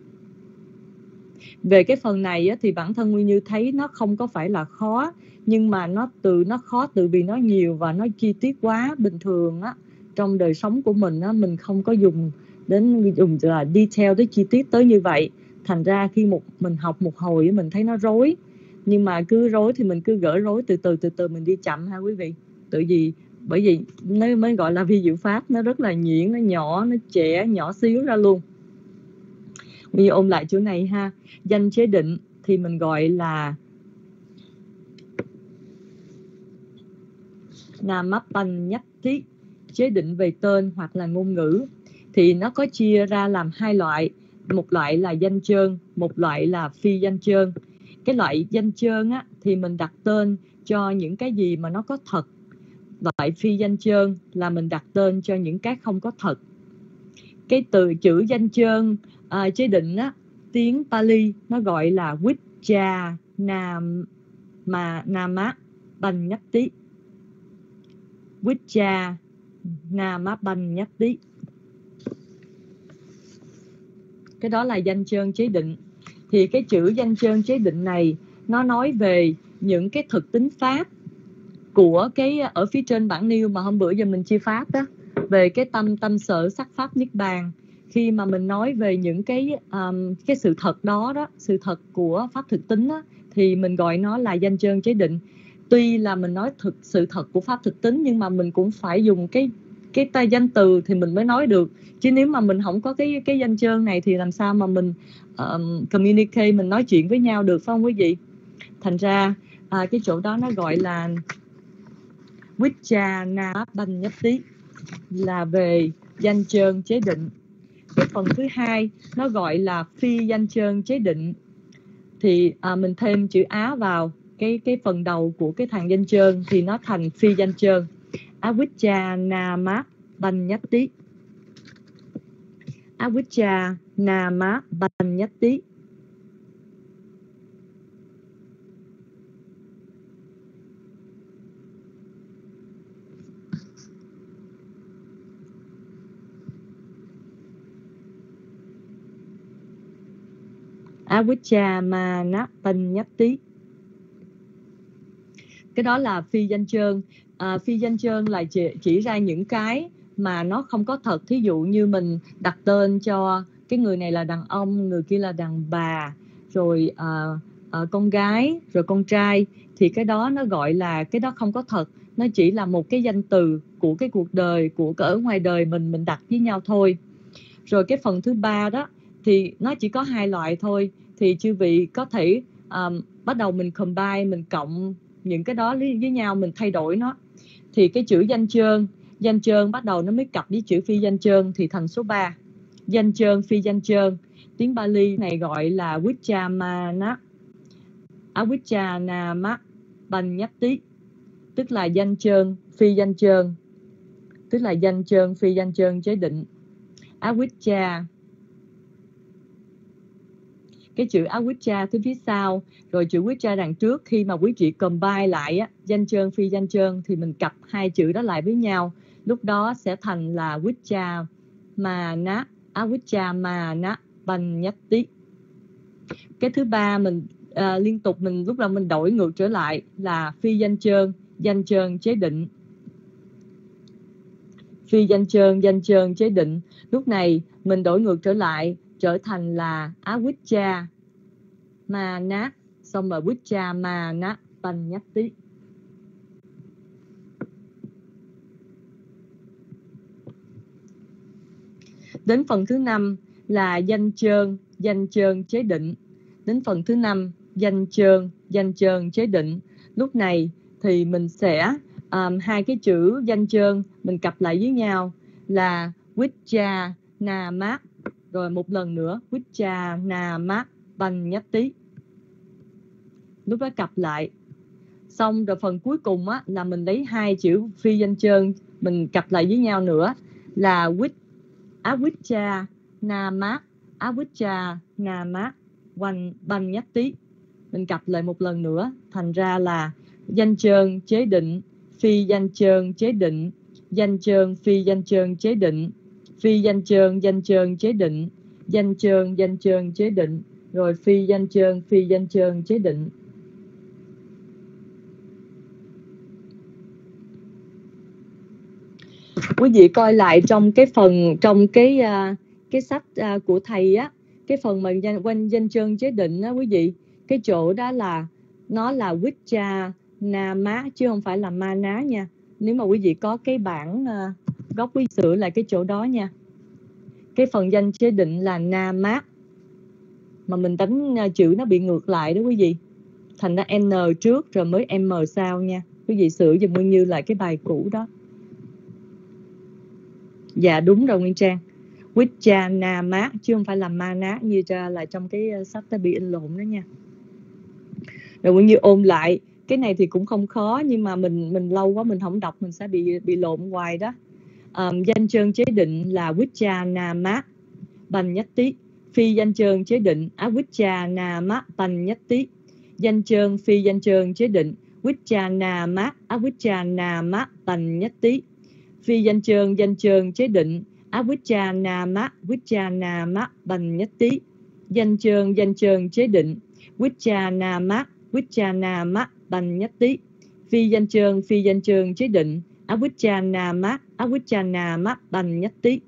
Về cái phần này á, thì bản thân Nguyên Như thấy nó không có phải là khó, nhưng mà nó từ nó khó từ vì nó nhiều và nó chi tiết quá. Bình thường á, trong đời sống của mình á, mình không có dùng đến dùng là detail tới chi tiết tới như vậy. Thành ra khi một mình học một hồi mình thấy nó rối, nhưng mà cứ rối thì mình cứ gỡ rối từ từ từ từ mình đi chậm ha quý vị. Tự vì bởi vì nó mới gọi là vi diệu pháp, nó rất là nhuyễn, nó nhỏ, nó trẻ, nhỏ xíu ra luôn. Bây giờ ôn lại chỗ này ha. Danh chế định thì mình gọi là Namapanyati, chế định về tên hoặc là ngôn ngữ. Thì nó có chia ra làm hai loại. Một loại là danh chơn, một loại là phi danh chơn. Cái loại danh chơn á, thì mình đặt tên cho những cái gì mà nó có thật. Loại phi danh chơn là mình đặt tên cho những cái không có thật. Cái từ chữ danh chơn à, chế định á, tiếng Pali nó gọi là Vijja Nam mà Nama Banyati. Vijja Nama Banyati. Cái đó là danh chơn chế định. Thì cái chữ danh chơn chế định này nó nói về những cái thực tính pháp của cái ở phía trên bản nêu mà hôm bữa giờ mình chia pháp đó, về cái tâm tâm sở sắc pháp niết bàn. Khi mà mình nói về những cái um, cái sự thật đó đó, sự thật của pháp thực tính đó, thì mình gọi nó là danh chơn chế định. Tuy là mình nói thực sự thật của pháp thực tính, nhưng mà mình cũng phải dùng cái cái tay danh từ thì mình mới nói được. Chứ nếu mà mình không có cái cái danh chơn này thì làm sao mà mình um, communicate, mình nói chuyện với nhau được, phải không quý vị? Thành ra à, cái chỗ đó nó gọi là Vijja Nama Banyati, là về danh chơn chế định. Cái phần thứ hai nó gọi là phi danh chơn chế định. Thì à, mình thêm chữ Á vào cái cái phần đầu của cái thằng danh chơn thì nó thành phi danh chơn. Avijja Nama Banyati. Avijja Nama Banyati. Avijja Mana Banyati. Cái đó là phi danh chơn. À, phi danh chơn là chỉ, chỉ ra những cái mà nó không có thật. Thí dụ như mình đặt tên cho cái người này là đàn ông, người kia là đàn bà, rồi à, à, con gái, rồi con trai, thì cái đó nó gọi là cái đó không có thật. Nó chỉ là một cái danh từ của cái cuộc đời, của ở ngoài đời mình mình đặt với nhau thôi. Rồi cái phần thứ ba đó thì nó chỉ có hai loại thôi. Thì chư vị có thể um, bắt đầu mình combine, mình cộng những cái đó với nhau, mình thay đổi nó. Thì cái chữ danh chơn, danh chơn bắt đầu nó mới cặp với chữ phi danh chơn thì thành số ba. Danh chơn, phi danh chơn. Tiếng Bali này gọi là Vijja Mana Avijja Nama Banyati, tức là danh chơn, phi danh chơn, tức là danh chơn, phi danh chơn chế định. Avijja, cái chữ Avijja thứ phía sau, rồi chữ Vijja đằng trước, khi mà quý vị combine lại á, danh chơn, phi danh chơn, thì mình cặp hai chữ đó lại với nhau, lúc đó sẽ thành là Vijja Mana Avijja Mana Banyati. Cái thứ ba mình à, liên tục mình lúc nào mình đổi ngược trở lại là phi danh chơn, danh chơn chế định. Phi danh chơn, danh chơn chế định. Lúc này mình đổi ngược trở lại trở thành là Avijja Mana, xong rồi Vijja Mana Banyati. Đến phần thứ năm là danh chơn, danh chơn chế định. Đến phần thứ năm danh chơn, danh chơn chế định. Lúc này thì mình sẽ um, hai cái chữ danh chơn mình cặp lại với nhau là Vijjanama, rồi một lần nữa Vijjanama Panyati. Lúc đó cặp lại xong rồi phần cuối cùng á, là mình lấy hai chữ phi danh chơn mình cặp lại với nhau nữa là Vij Avijjanama Avijjanama Panyati. Mình cặp lại một lần nữa thành ra là danh chơn chế định, phi danh chơn chế định, danh chơn phi danh chơn chế định, phi danh chơn danh chơn chế định, danh chơn danh chơn chế định, rồi phi danh chơn phi danh chơn chế định. Quý vị coi lại trong cái phần trong cái uh, cái sách uh, của thầy á, cái phần mà danh quanh danh chơn chế định á quý vị, cái chỗ đó là nó là Vijjanama chứ không phải là Mana nha. Nếu mà quý vị có cái bản uh, gốc quý sửa lại cái chỗ đó nha. Cái phần danh chế định là Nama mà mình đánh uh, chữ nó bị ngược lại đó quý vị, thành ra N trước rồi mới M sau nha. Quý vị sửa dùm Nguyên Như lại cái bài cũ đó. Dạ đúng rồi Nguyên Trang, Vijjanama chứ không phải là Mana như ra là trong cái sách đã bị in lộn đó nha. Rồi Nguyên Như ôn lại cái này thì cũng không khó, nhưng mà mình mình lâu quá mình không đọc mình sẽ bị bị lộn hoài đó. Um, danh chơn chế định là Vijjanama Panyati, phi danh chơn chế định Avijjanama Panyati, danh chơn phi danh chơn chế định Vijjanama Avijjanama Panyati, phi danh chơn danh chơn chế định Avijjanama Vijjanama Panyati, danh chơn danh chơn chế định Vijjanama Vijjanama Panyati, phi danh chơn phi danh chơn chế định Avijjanama Avijjanama Panyati.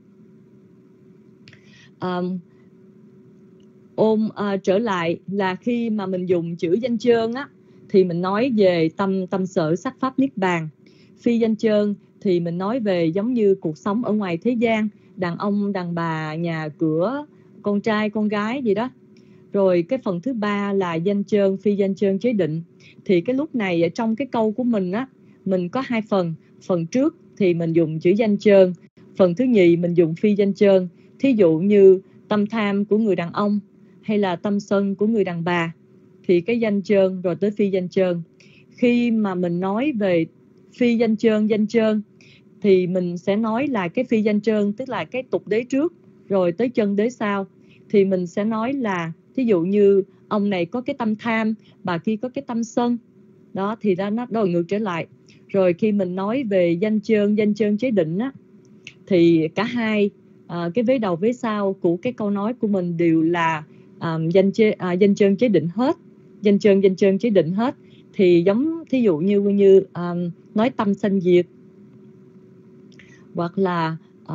Um, ôm uh, trở lại là khi mà mình dùng chữ danh chơn á thì mình nói về tâm tâm sở sắc pháp niết bàn. Phi danh chơn thì mình nói về giống như cuộc sống ở ngoài thế gian, đàn ông, đàn bà, nhà cửa, con trai, con gái gì đó. Rồi cái phần thứ ba là danh chơn, phi danh chơn chế định. Thì cái lúc này ở trong cái câu của mình á, mình có hai phần. Phần trước thì mình dùng chữ danh chơn, phần thứ nhì mình dùng phi danh chơn. Thí dụ như tâm tham của người đàn ông hay là tâm sân của người đàn bà thì cái danh chơn rồi tới phi danh chơn. Khi mà mình nói về phi danh chơn, danh chơn thì mình sẽ nói là cái phi danh chơn tức là cái tục đế trước rồi tới chân đế sau. Thì mình sẽ nói là thí dụ như ông này có cái tâm tham, bà kia có cái tâm sân. Đó thì ra nó đổi ngược trở lại. Rồi khi mình nói về danh chơn, danh chơn chế định á, thì cả hai à, cái vế đầu vế sau của cái câu nói của mình đều là à, danh, chê, à, danh chơn chế định hết. Danh chơn, danh chơn chế định hết. Thì giống thí dụ như như à, nói tâm sanh diệt, hoặc là à,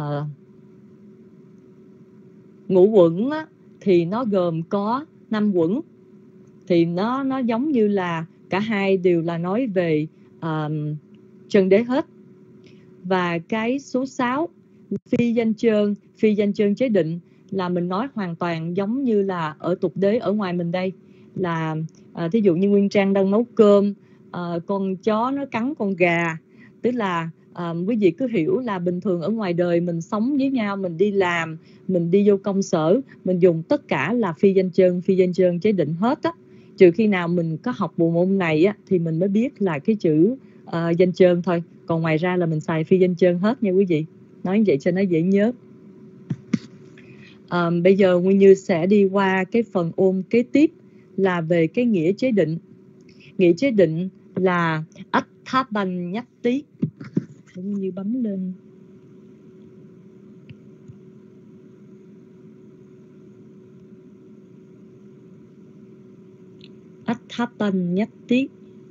ngũ quẩn á, thì nó gồm có năm quẩn. Thì nó nó giống như là cả hai đều là nói về à, chân đế hết. Và cái số sáu phi danh chơn, phi danh chơn chế định là mình nói hoàn toàn giống như là ở tục đế ở ngoài mình đây. Là à, thí dụ như Nguyên Trang đang nấu cơm, à, con chó nó cắn con gà. Tức là à, quý vị cứ hiểu là bình thường ở ngoài đời mình sống với nhau, mình đi làm, mình đi vô công sở, mình dùng tất cả là phi danh chơn, phi danh chơn chế định hết á. Trừ khi nào mình có học bộ môn này á, thì mình mới biết là cái chữ uh, danh chơn thôi. Còn ngoài ra là mình xài phi danh chơn hết nha quý vị. Nói vậy cho nó dễ nhớ. um, Bây giờ Nguyên Như sẽ đi qua cái phần ôn kế tiếp là về cái nghĩa chế định. Nghĩa chế định là Atthapanyati. Nguyên Như bấm lên. Atthapanyati.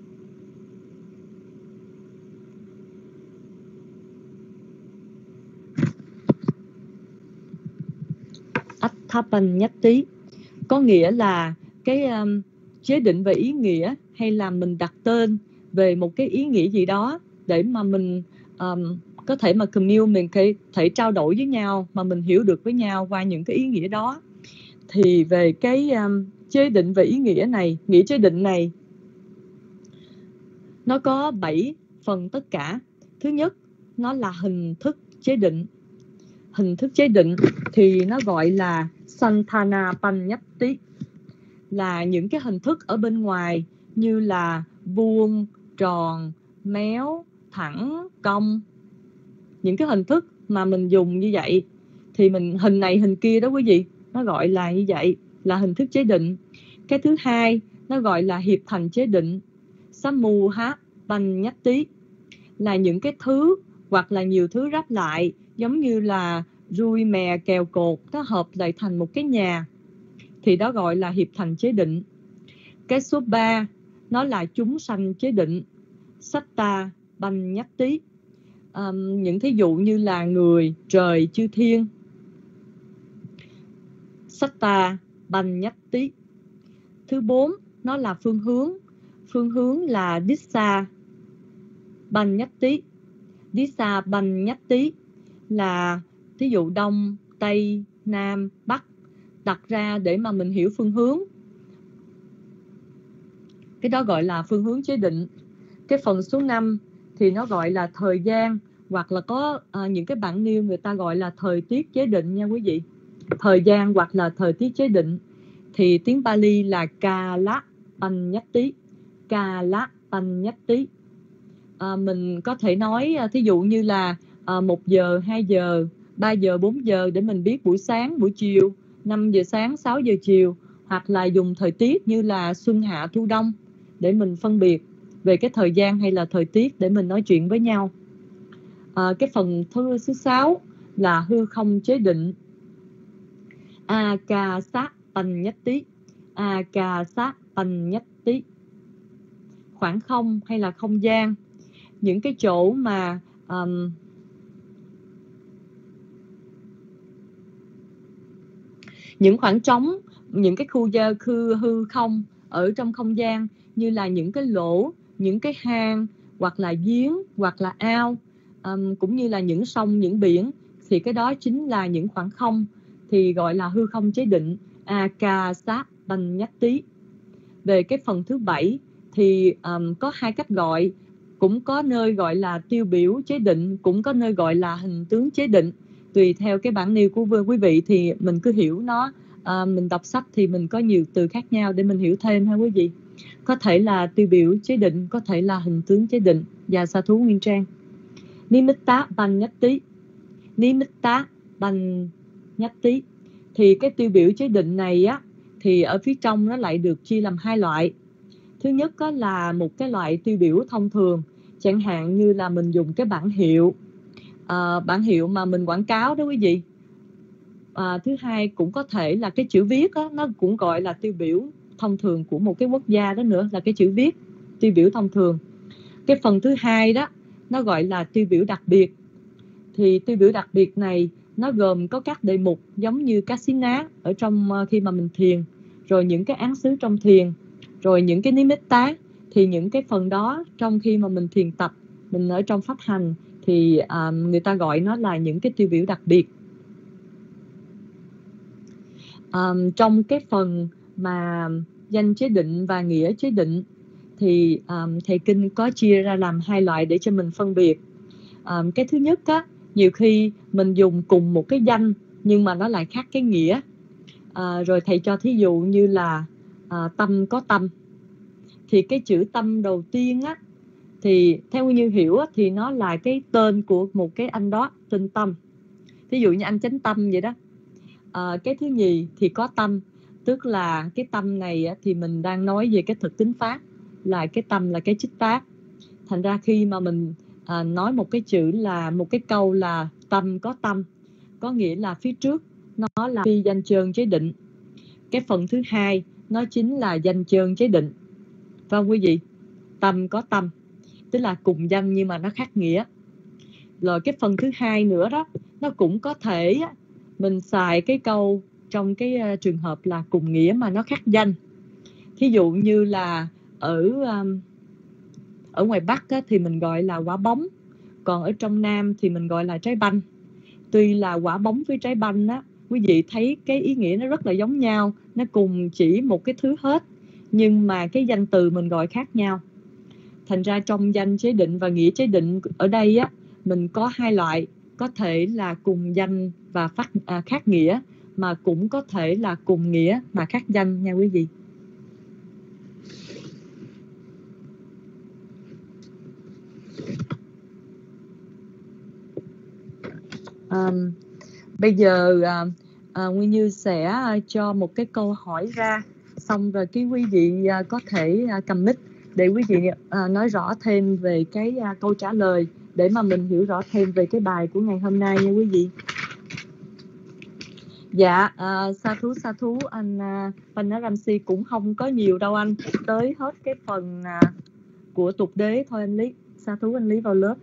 Atthapanyati có nghĩa là cái um, chế định về ý nghĩa, hay là mình đặt tên về một cái ý nghĩa gì đó để mà mình um, có thể mà commune, mình có thể trao đổi với nhau mà mình hiểu được với nhau qua những cái ý nghĩa đó. Thì về cái um, chế định về ý nghĩa này, nghĩa chế định này nó có bảy phần tất cả. Thứ nhất, nó là hình thức chế định. Hình thức chế định thì nó gọi là Santana Panyati, là những cái hình thức ở bên ngoài như là vuông, tròn, méo, thẳng, cong. Những cái hình thức mà mình dùng như vậy thì mình hình này hình kia đó quý vị, nó gọi là như vậy, là hình thức chế định. Cái thứ hai nó gọi là hiệp thành chế định, Samuha Panyati, là những cái thứ hoặc là nhiều thứ ráp lại, giống như là rui mè kèo cột, nó hợp lại thành một cái nhà, thì đó gọi là hiệp thành chế định. Cái số ba nó là chúng sanh chế định, Satta Panyati, um, những thí dụ như là người, trời, chư thiên, Satta Panyati. Thứ bốn nó là phương hướng. Phương hướng là Dissa Panyati. Dissa Panyati là thí dụ đông, tây, nam, bắc, đặt ra để mà mình hiểu phương hướng. Cái đó gọi là phương hướng chế định. Cái phần số năm thì nó gọi là thời gian, hoặc là có à, những cái bảng nêu người ta gọi là thời tiết chế định nha quý vị. Thời gian hoặc là thời tiết chế định thì tiếng Pali là Kala Panyati. Kala Panyati. À, mình có thể nói thí dụ như là à, một giờ, hai giờ, ba giờ, bốn giờ để mình biết buổi sáng, buổi chiều, năm giờ sáng, sáu giờ chiều, hoặc là dùng thời tiết như là xuân, hạ, thu, đông để mình phân biệt về cái thời gian hay là thời tiết để mình nói chuyện với nhau. À, cái phần thứ số sáu là hư không chế định, Akasa Panyati. Akasa Panyati, khoảng không hay là không gian, những cái chỗ mà um, những khoảng trống, những cái khu gia khư hư không ở trong không gian, như là những cái lỗ, những cái hang, hoặc là giếng, hoặc là ao, um, cũng như là những sông, những biển, thì cái đó chính là những khoảng không, thì gọi là hư không chế định, Akasa Panyati. Về cái phần thứ bảy thì um, có hai cách gọi, cũng có nơi gọi là tiêu biểu chế định, cũng có nơi gọi là hình tướng chế định. Tùy theo cái bản nêu của quý vị thì mình cứ hiểu nó. À, mình đọc sách thì mình có nhiều từ khác nhau để mình hiểu thêm ha quý vị. Có thể là tiêu biểu chế định, có thể là hình tướng chế định. Và sa thú Nguyên Trang. Nimitta Panyati. Nimitta Panyati. Thì cái tiêu biểu chế định này á, thì ở phía trong nó lại được chia làm hai loại. Thứ nhất đó là một cái loại tiêu biểu thông thường, chẳng hạn như là mình dùng cái bảng hiệu, à, bảng hiệu mà mình quảng cáo đó quý vị. À, thứ hai cũng có thể là cái chữ viết đó, nó cũng gọi là tiêu biểu thông thường của một cái quốc gia đó nữa, là cái chữ viết tiêu biểu thông thường. Cái phần thứ hai đó nó gọi là tiêu biểu đặc biệt. Thì tiêu biểu đặc biệt này nó gồm có các đề mục giống như các xí ná ở trong khi mà mình thiền, rồi những cái án xứ trong thiền, rồi những cái nimitta. Thì những cái phần đó trong khi mà mình thiền tập, mình ở trong pháp hành thì à, người ta gọi nó là những cái tiêu biểu đặc biệt. À, trong cái phần mà danh chế định và nghĩa chế định thì à, thầy Kinh có chia ra làm hai loại để cho mình phân biệt. À, cái thứ nhất á, nhiều khi mình dùng cùng một cái danh nhưng mà nó lại khác cái nghĩa. À, rồi thầy cho thí dụ như là à, tâm có tâm. Thì cái chữ tâm đầu tiên á, thì theo như hiểu á, thì nó là cái tên của một cái anh đó, tên Tâm. Ví dụ như anh Chánh Tâm vậy đó. À, cái thứ nhì thì có tâm, tức là cái tâm này á, thì mình đang nói về cái thực tính pháp, là cái tâm là cái chích tác. Thành ra khi mà mình à, nói một cái chữ là một cái câu là tâm có tâm, có nghĩa là phía trước nó là phi danh chơn chế định. Cái phần thứ hai nó chính là danh chơn chế định. Phải không quý vị? Tâm có tâm, tức là cùng danh nhưng mà nó khác nghĩa. Rồi cái phần thứ hai nữa đó, nó cũng có thể mình xài cái câu trong cái uh, trường hợp là cùng nghĩa mà nó khác danh. Thí dụ như là ở um, ở ngoài Bắc á, thì mình gọi là quả bóng, còn ở trong Nam thì mình gọi là trái banh. Tuy là quả bóng với trái banh á, quý vị thấy cái ý nghĩa nó rất là giống nhau, nó cùng chỉ một cái thứ hết, nhưng mà cái danh từ mình gọi khác nhau. Thành ra trong danh chế định và nghĩa chế định ở đây á, mình có hai loại, có thể là cùng danh và phát, à, khác nghĩa, mà cũng có thể là cùng nghĩa mà khác danh nha quý vị. À, bây giờ à, à, Nguyên Như sẽ cho một cái câu hỏi ra, xong rồi cái quý vị à, có thể à, cầm mic để quý vị à, nói rõ thêm về cái à, câu trả lời, để mà mình hiểu rõ thêm về cái bài của ngày hôm nay nha quý vị. Dạ, à, sa thú sa thú anh uh, Panaramsi cũng không có nhiều đâu anh, tới hết cái phần à, của tục đế thôi anh Lý. Sa thú anh Lý vào lớp.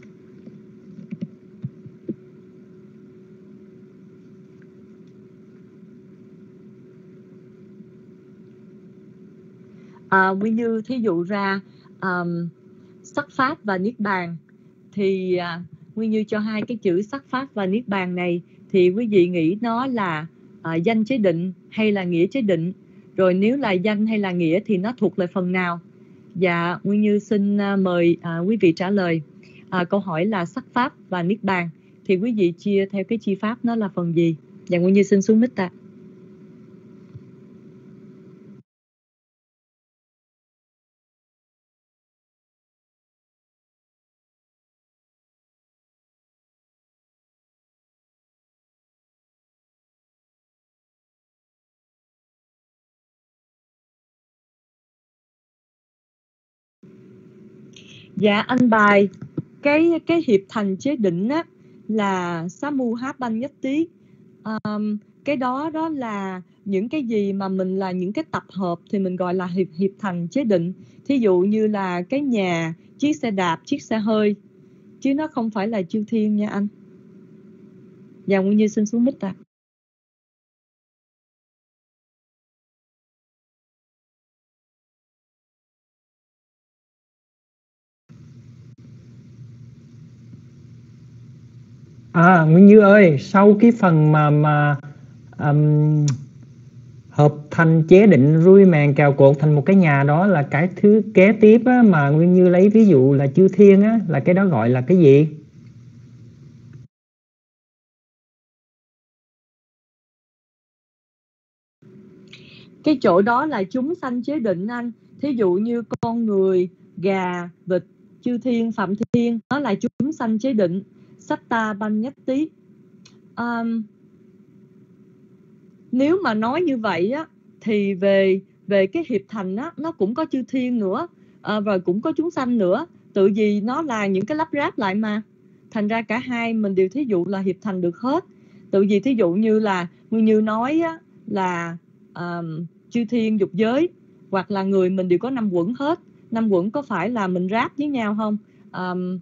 À, Nguyên Như thí dụ ra um, sắc pháp và niết bàn, thì uh, Nguyên Như cho hai cái chữ sắc pháp và niết bàn này, thì quý vị nghĩ nó là uh, danh chế định hay là nghĩa chế định? Rồi nếu là danh hay là nghĩa thì nó thuộc lại phần nào? Dạ, Nguyên Như xin uh, mời uh, quý vị trả lời. Uh, câu hỏi là sắc pháp và niết bàn, thì quý vị chia theo cái chi pháp nó là phần gì? Dạ, Nguyên Như xin xuống mic ạ. Dạ anh bài, cái cái hiệp thành chế định á là Samuha Banyati. Um, cái đó đó là những cái gì mà mình là những cái tập hợp thì mình gọi là hiệp hiệp thành chế định. Thí dụ như là cái nhà, chiếc xe đạp, chiếc xe hơi, chứ nó không phải là chư thiên nha anh. Dạ Nguyên Như xin xuống mic ạ. À Nguyên Như ơi, sau cái phần mà mà um, hợp thành chế định rui mèn cào cột thành một cái nhà, đó là cái thứ kế tiếp á, mà Nguyên Như lấy ví dụ là chư thiên á, là cái đó gọi là cái gì? Cái chỗ đó là chúng sanh chế định anh. Thí dụ như con người, gà, vịt, chư thiên, phạm thiên, đó là chúng sanh chế định. Satta Banyati. Um, nếu mà nói như vậy á, thì về về cái hiệp thành á, nó cũng có chư thiên nữa, à, rồi cũng có chúng sanh nữa. Tự vì nó là những cái lắp ráp lại mà, thành ra cả hai mình đều thí dụ là hiệp thành được hết. Tự vì thí dụ như là Nguyên Như nói á, là um, chư thiên dục giới hoặc là người mình đều có năm quẩn hết. Năm quẩn có phải là mình ráp với nhau không? Um,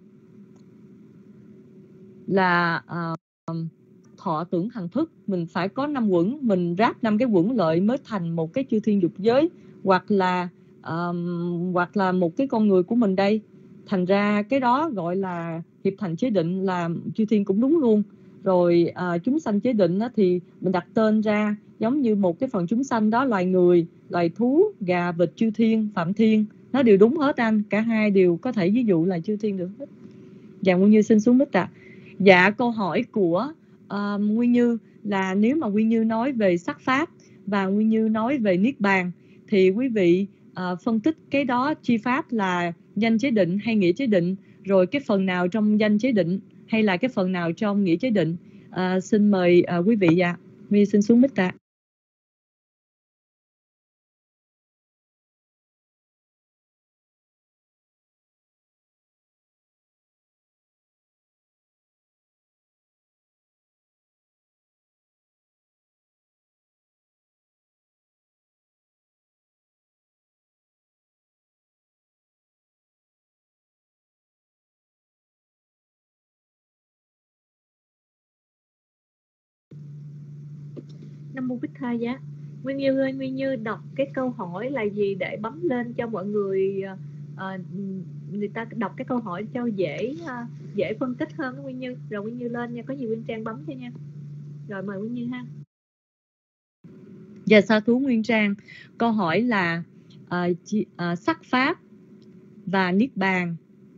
là um, thọ tưởng hành thức, mình phải có năm quẩn, mình ráp năm cái quẩn lợi mới thành một cái chư thiên dục giới, hoặc là um, hoặc là một cái con người của mình đây. Thành ra cái đó gọi là hiệp thành chế định, là chư thiên cũng đúng luôn. Rồi uh, chúng sanh chế định đó, thì mình đặt tên ra giống như một cái phần chúng sanh đó, loài người, loài thú, gà, vịt, chư thiên, phạm thiên, nó đều đúng hết anh. Cả hai đều có thể ví dụ là chư thiên được hết. Dạ Nguyên Như xin xuống mic ạ. Dạ câu hỏi của uh, Nguyên Như là nếu mà Nguyên Như nói về sắc pháp và Nguyên Như nói về niết bàn, thì quý vị uh, phân tích cái đó chi pháp là danh chế định hay nghĩa chế định, rồi cái phần nào trong danh chế định hay là cái phần nào trong nghĩa chế định. Uh, xin mời uh, quý vị ạ. Nguyên Như xin xuống mic ạ. Nam Mô Bích Tha Giá. Nguyên Như ơi, Nguyên Như đọc cái câu hỏi là gì để bấm lên cho mọi người, uh, người ta đọc cái câu hỏi cho dễ uh, dễ phân tích hơn đó Nguyên Như. Rồi Nguyên Như lên nha, có gì Nguyên Trang bấm cho nha. Rồi mời Nguyên Như ha. Dạ sa thú Nguyên Trang. Câu hỏi là uh, chi, uh, sắc pháp và niết bàn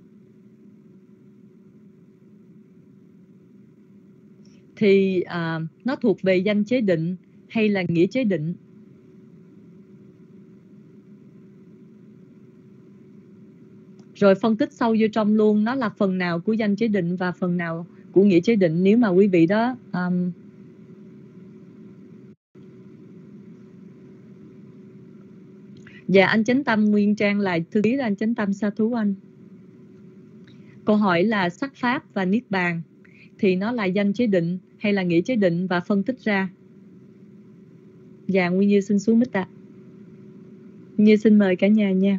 thì à, nó thuộc về danh chế định hay là nghĩa chế định? Rồi phân tích sâu vô trong luôn, nó là phần nào của danh chế định và phần nào của nghĩa chế định. Nếu mà quý vị đó um, Dạ anh Chánh Tâm Nguyên Trang là thư ký anh Chánh Tâm sa thú anh. Câu hỏi là sắc pháp và niết bàn thì nó là danh chế định hay là nghĩa chế định và phân tích ra. Dạ Nguyên Như xin xuống mic ạ. Nguyên Như xin mời cả nhà nha.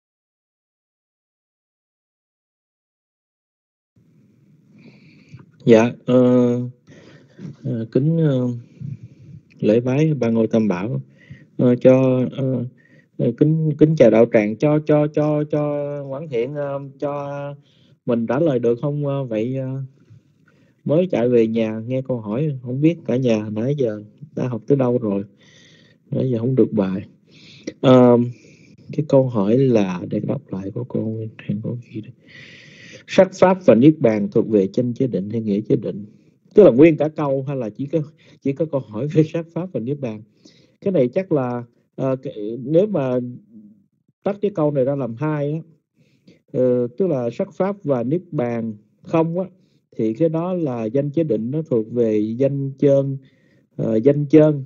Dạ uh, uh, kính uh, lễ bái ba ngôi tam bảo, uh, cho uh, uh, kính kính chào đạo tràng, cho cho cho cho Quán Thiện uh, cho mình trả lời được không? Uh, vậy uh, mới chạy về nhà nghe câu hỏi, không biết cả nhà nãy giờ đã học tới đâu rồi, nãy giờ không được bài. Uh, cái câu hỏi là để đọc lại của cô Nguyên Trang có gì đây. Sắc pháp và niết bàn thuộc về danh chế định hay nghĩa chế định? Tức là nguyên cả câu hay là chỉ có chỉ có câu hỏi về sắc pháp và niết bàn? Cái này chắc là uh, cái, nếu mà tách cái câu này ra làm hai á, uh, tức là sắc pháp và niết bàn không á, thì cái đó là danh chế định, nó thuộc về danh chơn, uh, danh chơn.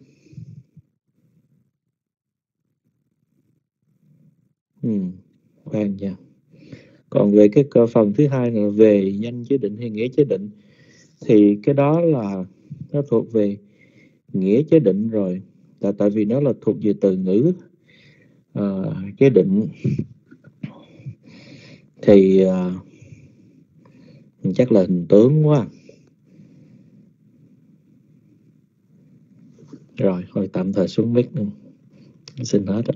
Ừ, khoan nha. Còn về cái cơ phần thứ hai là về danh chế định hay nghĩa chế định, thì cái đó là nó thuộc về nghĩa chế định rồi. Tại, tại vì nó là thuộc về từ ngữ uh, chế định, thì uh, chắc là hình tướng quá. Rồi, thôi tạm thời xuống mic nữa. Xin hết.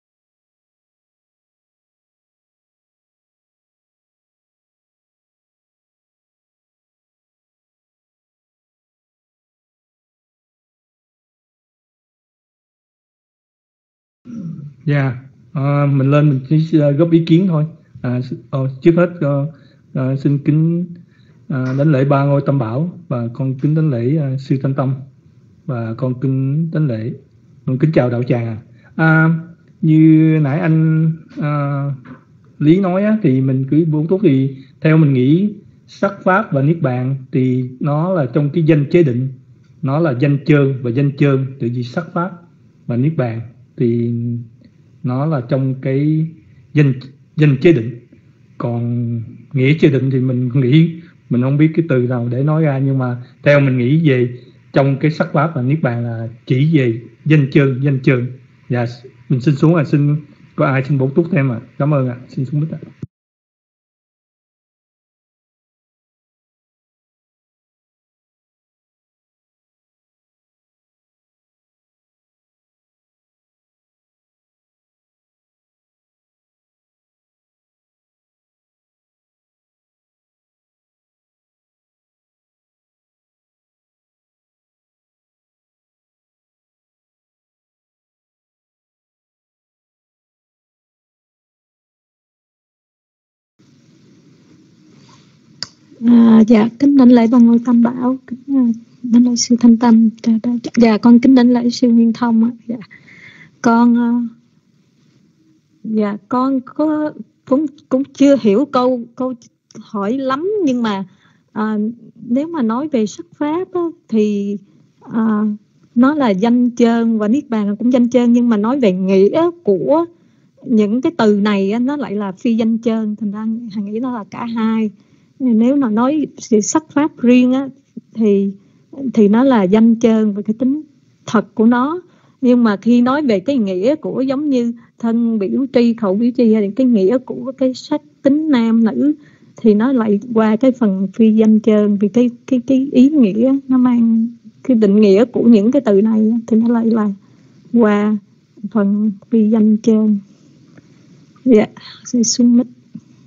Dạ, yeah. uh, mình lên mình chỉ uh, góp ý kiến thôi. À, uh, trước hết uh, uh, xin kính uh, đánh lễ ba ngôi tam bảo, và con kính đánh lễ uh, sư Thanh Tâm, và con kính đánh lễ, con kính chào đạo tràng. À, như nãy anh uh, Lý nói á, thì mình cứ bổ túc, thì theo mình nghĩ sắc pháp và niết bàn thì nó là trong cái danh chế định, nó là danh chơn và danh chơn, tự vì sắc pháp và niết bàn thì nó là trong cái danh danh chế định. Còn nghĩa chế định thì mình nghĩ mình không biết cái từ nào để nói ra, nhưng mà theo mình nghĩ về trong cái sắc pháp và niết bàn là chỉ về danh chơn, danh chơn. Và mình xin xuống, là xin có ai xin bổ túc thêm ạ? À? Cảm ơn ạ. À. Xin xuống mic ạ. À, dạ kính đảnh lễ ba ngôi tam bảo, kính đảnh lễ sư Thanh Tâm, dạ con kính đảnh lễ sư Nguyên Thông. Dạ con dạ con có cũng cũng chưa hiểu câu câu hỏi lắm, nhưng mà à, nếu mà nói về sắc pháp á, thì à, nó là danh chơn và niết bàn cũng danh chơn, nhưng mà nói về nghĩa của những cái từ này á, nó lại là phi danh chơn, thành ra Hằng nghĩ nó là cả hai. Nếu mà nói về sắc pháp riêng á, thì thì nó là danh chơn về cái tính thật của nó, nhưng mà khi nói về cái nghĩa của giống như thân biểu tri, khẩu biểu tri, hay cái nghĩa của cái sắc tính nam nữ, thì nó lại qua cái phần phi danh chơn, vì cái cái cái ý nghĩa nó mang cái định nghĩa của những cái từ này thì nó lại là qua phần phi danh chơn. Dạ, xin xuống mic.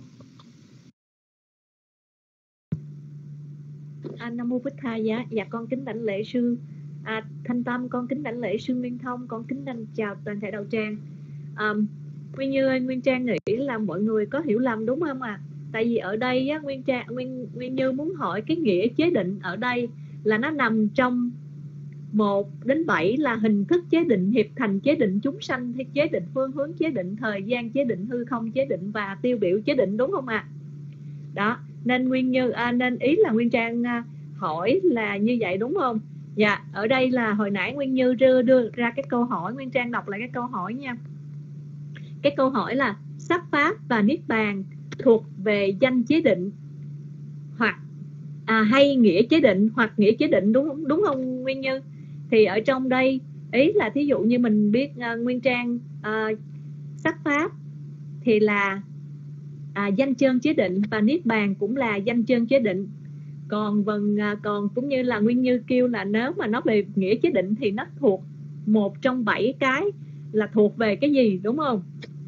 À, Nam Mô Bích Tha Giá. Dạ con kính đảnh lễ sư à, Thanh Tâm, con kính đảnh lễ sư Nguyên Thông, con kính đảnh chào toàn thể đạo tràng. À, Nguyên Như ơi, Nguyên Trang nghĩ là mọi người có hiểu lầm đúng không ạ? À? Tại vì ở đây á, Nguyên Trang Nguyên Nguyên Như muốn hỏi cái nghĩa chế định ở đây là nó nằm trong một đến bảy là hình thức chế định, hiệp thành chế định, chúng sanh hay chế định, phương hướng chế định, thời gian chế định, hư không chế định và tiêu biểu chế định, đúng không ạ? À? Đó, nên Nguyên Như à, nên ý là Nguyên Trang à, hỏi là như vậy đúng không? Dạ, ở đây là hồi nãy Nguyên Như đưa, đưa ra cái câu hỏi, Nguyên Trang đọc lại cái câu hỏi nha. Cái câu hỏi là sắc pháp và niết bàn thuộc về danh chế định hoặc à, hay nghĩa chế định hoặc nghĩa chế định, đúng không? Đúng không Nguyên Như? Thì ở trong đây ý là thí dụ như mình biết uh, Nguyên Trang uh, sắc pháp thì là à, danh chân chế định và niết bàn cũng là danh chân chế định. Còn vần à, còn cũng như là Nguyên Như kêu là nếu mà nó về nghĩa chế định thì nó thuộc một trong bảy cái là thuộc về cái gì, đúng không?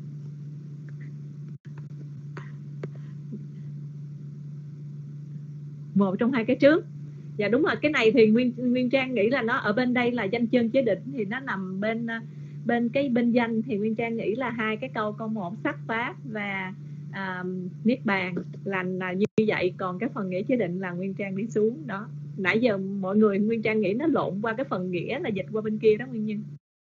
Một trong hai cái trước. Dạ đúng rồi, cái này thì Nguyên Nguyên Trang nghĩ là nó ở bên đây là danh chân chế định thì nó nằm bên bên cái bên danh, thì Nguyên Trang nghĩ là hai cái câu câu một sắc pháp và à, niết bàn là, là như vậy. Còn cái phần nghĩa chế định là Nguyên Trang đi xuống đó. Nãy giờ mọi người Nguyên Trang nghĩ nó lộn qua cái phần nghĩa là dịch qua bên kia đó Nguyên Nhân.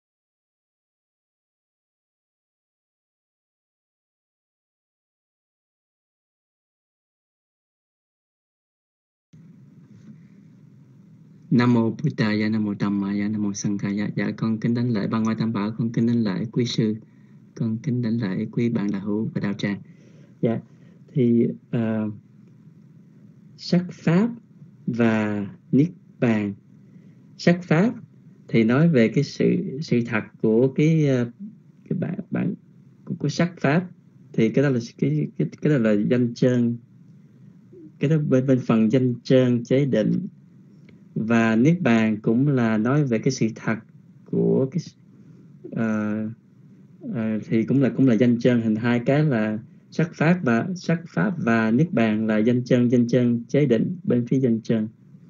Nam mô Buddhaya, Nam mô Dhammaya, Nam mô Sanghaya. Dạ con kính đảnh lễ ba ngôi tam bảo, con kính đảnh lễ quý sư, con kính đảnh lễ quý bạn đạo hữu và đạo tràng. Dạ thì uh, sắc pháp và niết bàn. Sắc pháp thì nói về cái sự sự thật của cái uh, cái bản bản của, của sắc pháp, thì cái đó là cái cái cái đó là danh chân, cái đó bên bên phần danh chân chế định. Và niết bàn cũng là nói về cái sự thật của cái uh, uh, thì cũng là cũng là danh chân. Hình hai cái là sắc pháp và sắc pháp và niết bàn là danh chân, danh chân chế định bên phía danh chân.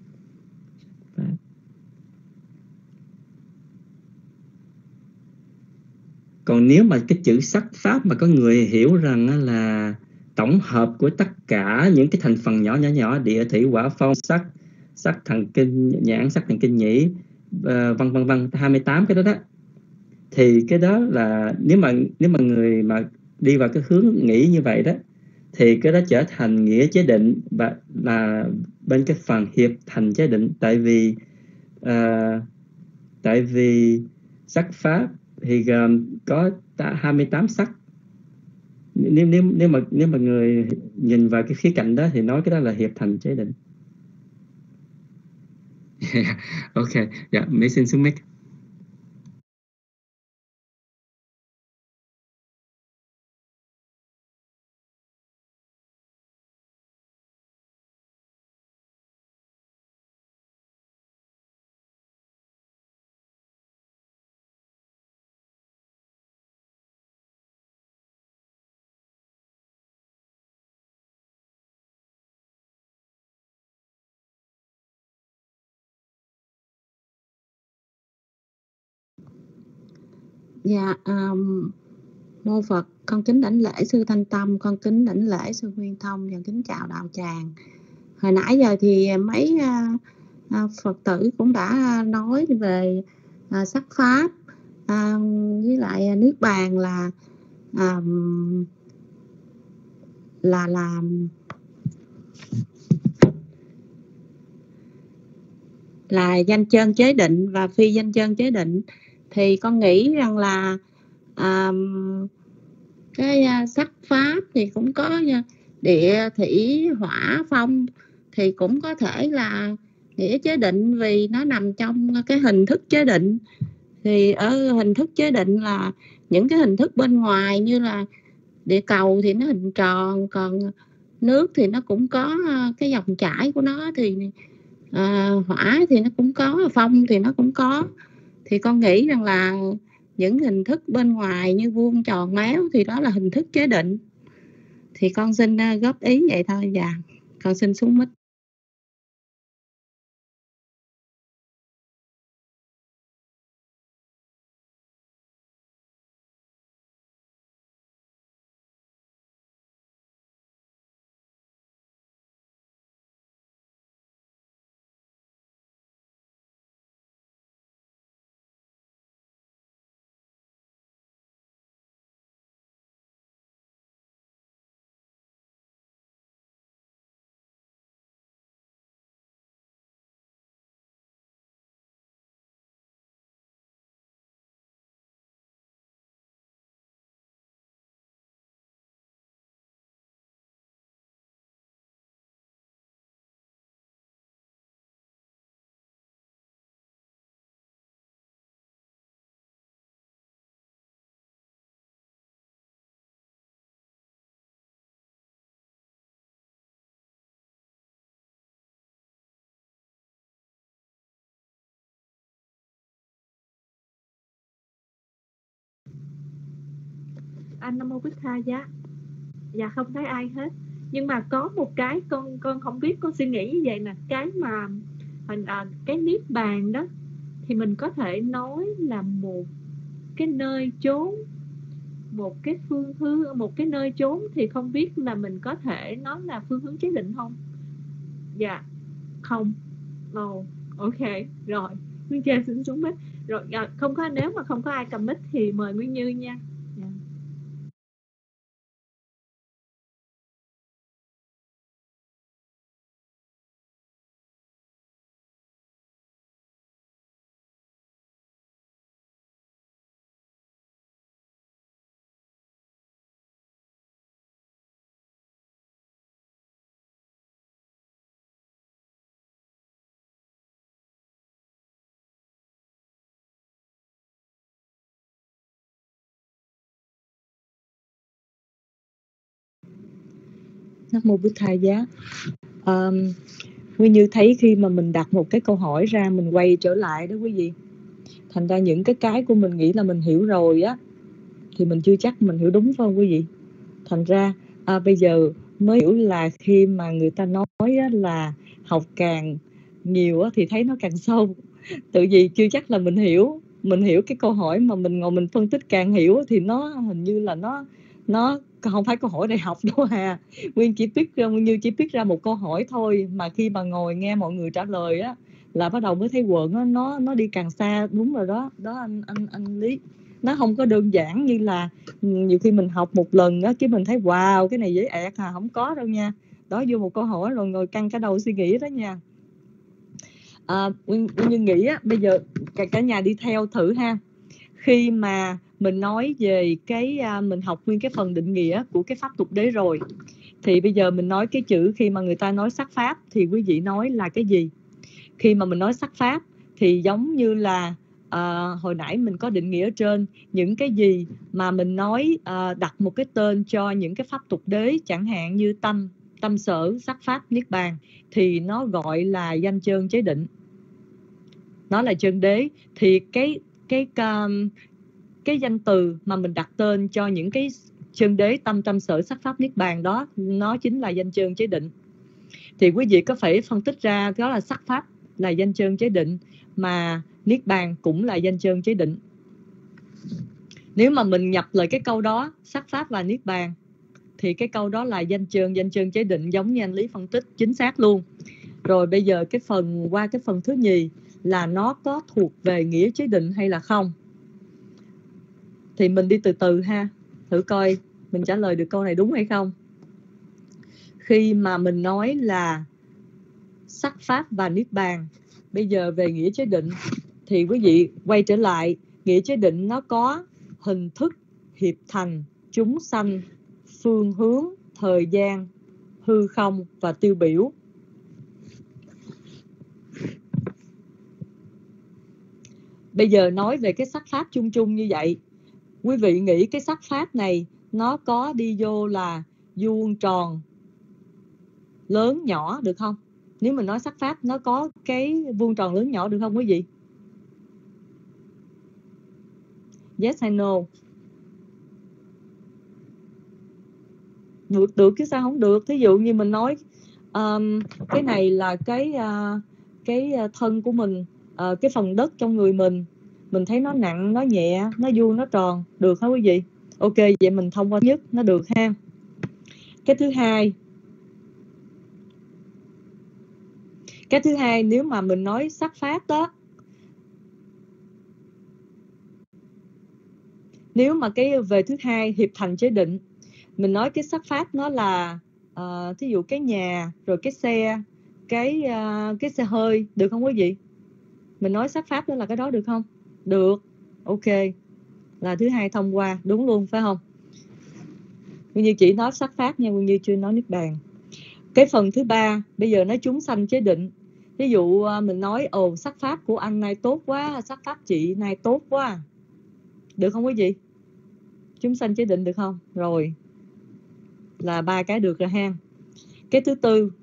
Còn nếu mà cái chữ sắc pháp mà có người hiểu rằng là tổng hợp của tất cả những cái thành phần nhỏ nhỏ nhỏ, địa thủy hỏa phong, sắc sắc thần kinh nhãn, sắc thần kinh nhĩ, uh, vân vân vân, hai mươi tám cái đó đó, thì cái đó là nếu mà nếu mà người mà đi vào cái hướng nghĩ như vậy đó, thì cái đó trở thành nghĩa chế định và là bên cái phần hiệp thành chế định. Tại vì uh, tại vì sắc pháp thì gồm có hai mươi tám sắc. Nếu nếu nếu mà nếu mà người nhìn vào cái khía cạnh đó thì nói cái đó là hiệp thành chế định. Yeah, ok, dạ, mấy xin xuống mic. Dạ, um, mô Phật, con kính đảnh lễ sư Thanh Tâm, con kính đảnh lễ sư Nguyên Thông và kính chào đạo tràng. Hồi nãy giờ thì mấy uh, uh, Phật tử cũng đã nói về uh, sắc pháp uh, với lại niết bàn là uh, là là là danh chân chế định và phi danh chân chế định. Thì con nghĩ rằng là um, cái uh, sắc pháp thì cũng có uh, địa thủy hỏa phong, thì cũng có thể là nghĩa chế định vì nó nằm trong cái hình thức chế định. Thì ở hình thức chế định là những cái hình thức bên ngoài, như là địa cầu thì nó hình tròn, còn nước thì nó cũng có uh, cái dòng chảy của nó, thì uh, hỏa thì nó cũng có, phong thì nó cũng có. Thì con nghĩ rằng là những hình thức bên ngoài như vuông, tròn, méo thì đó là hình thức chế định. Thì con xin góp ý vậy thôi. Dạ, con xin xuống mic. anh Nam Mô Bích Tha Giá. Dạ không thấy ai hết. Nhưng mà có một cái con con không biết, con suy nghĩ như vậy nè, cái mà à, cái niết bàn đó thì mình có thể nói là một cái nơi chốn, một cái phương hướng, một cái nơi chốn, thì không biết là mình có thể nói là phương hướng chế định không? Dạ không. Oh, ok rồi, Nguyên Trang xin xuống mic rồi. À, không có, nếu mà không có ai cầm mic thì mời Nguyên Như nha. Yeah. Nam Mô Bích Tha Giá. Um, Nguyên Như thấy khi mà mình đặt một cái câu hỏi ra, mình quay trở lại đó quý vị, thành ra những cái cái của mình nghĩ là mình hiểu rồi á thì mình chưa chắc mình hiểu đúng, phải không quý vị? Thành ra à, bây giờ mới hiểu là khi mà người ta nói á, là học càng nhiều á, thì thấy nó càng sâu. Tự vì chưa chắc là mình hiểu. Mình hiểu cái câu hỏi mà mình ngồi mình phân tích càng hiểu thì nó hình như là nó nó không phải câu hỏi đại học đâu hà. Nguyên chỉ pick ra, Nguyên Như chỉ pick ra một câu hỏi thôi, mà khi mà ngồi nghe mọi người trả lời á là bắt đầu mới thấy quận á, nó nó đi càng xa. Đúng rồi đó, đó anh anh anh Lý. Nó không có đơn giản như là nhiều khi mình học một lần á, cái mình thấy wow cái này dễ ẹt à, không có đâu nha. Đó, vô một câu hỏi rồi ngồi căng cả đầu suy nghĩ đó nha. À, Nguyên Như nghĩ á, bây giờ cả, cả nhà đi theo thử ha. Khi mà mình nói về cái à, mình học nguyên cái phần định nghĩa của cái pháp tục đế rồi, thì bây giờ mình nói cái chữ khi mà người ta nói sắc pháp thì quý vị nói là cái gì? Khi mà mình nói sắc pháp thì giống như là à, hồi nãy mình có định nghĩa ở trên, những cái gì mà mình nói à, đặt một cái tên cho những cái pháp tục đế, chẳng hạn như tâm, tâm sở, sắc pháp, niết bàn, thì nó gọi là danh chơn chế định, nó là chân đế. Thì cái cái um, cái danh từ mà mình đặt tên cho những cái chân đế tâm, tâm sở, sắc pháp, niết bàn đó, nó chính là danh chơn chế định. Thì quý vị có phải phân tích ra đó là sắc pháp là danh chơn chế định, mà niết bàn cũng là danh chơn chế định. Nếu mà mình nhập lời cái câu đó, sắc pháp và niết bàn, thì cái câu đó là danh chơn, danh chơn chế định, giống như anh Lý phân tích chính xác luôn. Rồi bây giờ cái phần qua cái phần thứ nhì là nó có thuộc về nghĩa chế định hay là không, thì mình đi từ từ ha, thử coi mình trả lời được câu này đúng hay không. Khi mà mình nói là sắc pháp và niết bàn, bây giờ về nghĩa chế định thì quý vị quay trở lại, nghĩa chế định nó có hình thức, hiệp thành, chúng sanh, phương hướng, thời gian, hư không và tiêu biểu. Bây giờ nói về cái sắc pháp chung chung như vậy, quý vị nghĩ cái sắc pháp này nó có đi vô là vuông, tròn, lớn, nhỏ được không? Nếu mình nói sắc pháp nó có cái vuông, tròn, lớn, nhỏ được không quý vị? Yes hay no? Được, được chứ sao không được? Thí dụ như mình nói um, cái này là cái uh, cái thân của mình, uh, cái phần đất trong người mình, mình thấy nó nặng, nó nhẹ, nó vuông, nó tròn, được hả quý vị? Ok, vậy mình thông qua nhất, nó được ha. Cái thứ hai, cái thứ hai nếu mà mình nói sắc pháp đó, nếu mà cái về thứ hai hiệp thành chế định, mình nói cái sắc pháp nó là uh, thí dụ cái nhà, rồi cái xe, cái uh, cái xe hơi, được không quý vị? Mình nói sắc pháp đó là cái đó được không? Được, ok, là thứ hai thông qua, đúng luôn phải không? Nguyên Như chỉ nói sắc pháp nha, Nguyên Như chưa nói niết bàn. Cái phần thứ ba, bây giờ nói chúng sanh chế định. Ví dụ mình nói ồ sắc pháp của anh này tốt quá, sắc pháp chị này tốt quá, được không quý vị? Chúng sanh chế định được không? Rồi, là ba cái được rồi ha. Cái thứ tư,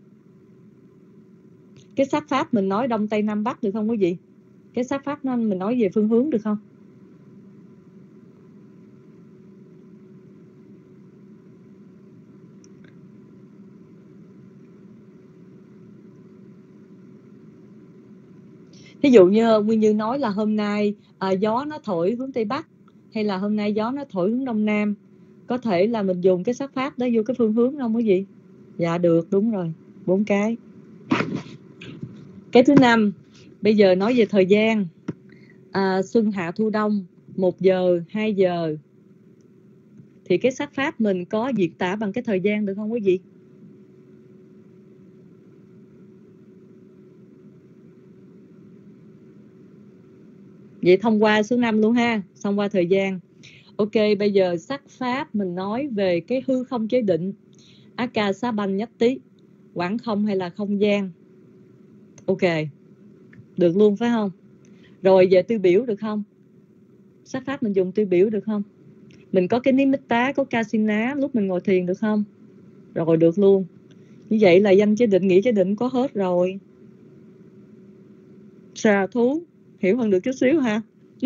cái sắc pháp mình nói đông tây nam bắc được không quý vị? Cái sắc pháp mình nói về phương hướng được không? Ví dụ như Nguyên Như nói là hôm nay à, gió nó thổi hướng Tây Bắc, hay là hôm nay gió nó thổi hướng Đông Nam, có thể là mình dùng cái sắc pháp đó vô cái phương hướng không có gì? Dạ được, đúng rồi, bốn cái. Cái thứ năm, bây giờ nói về thời gian. à, Xuân hạ thu đông, một giờ, hai giờ, thì cái sắc pháp mình có diễn tả bằng cái thời gian được không quý vị? Vậy thông qua số năm luôn ha, xong qua thời gian. Ok, bây giờ sắc pháp mình nói về cái hư không chế định, Aka Xá Banh Nhất Tí, quảng không hay là không gian. Ok, được luôn phải không? Rồi về tiêu biểu được không? Sắc pháp mình dùng tiêu biểu được không? Mình có cái Nimitta, có Kasina lúc mình ngồi thiền được không? Rồi được luôn. Như vậy là danh chế định, nghĩa chế định có hết rồi. Xà thú, hiểu hơn được chút xíu ha.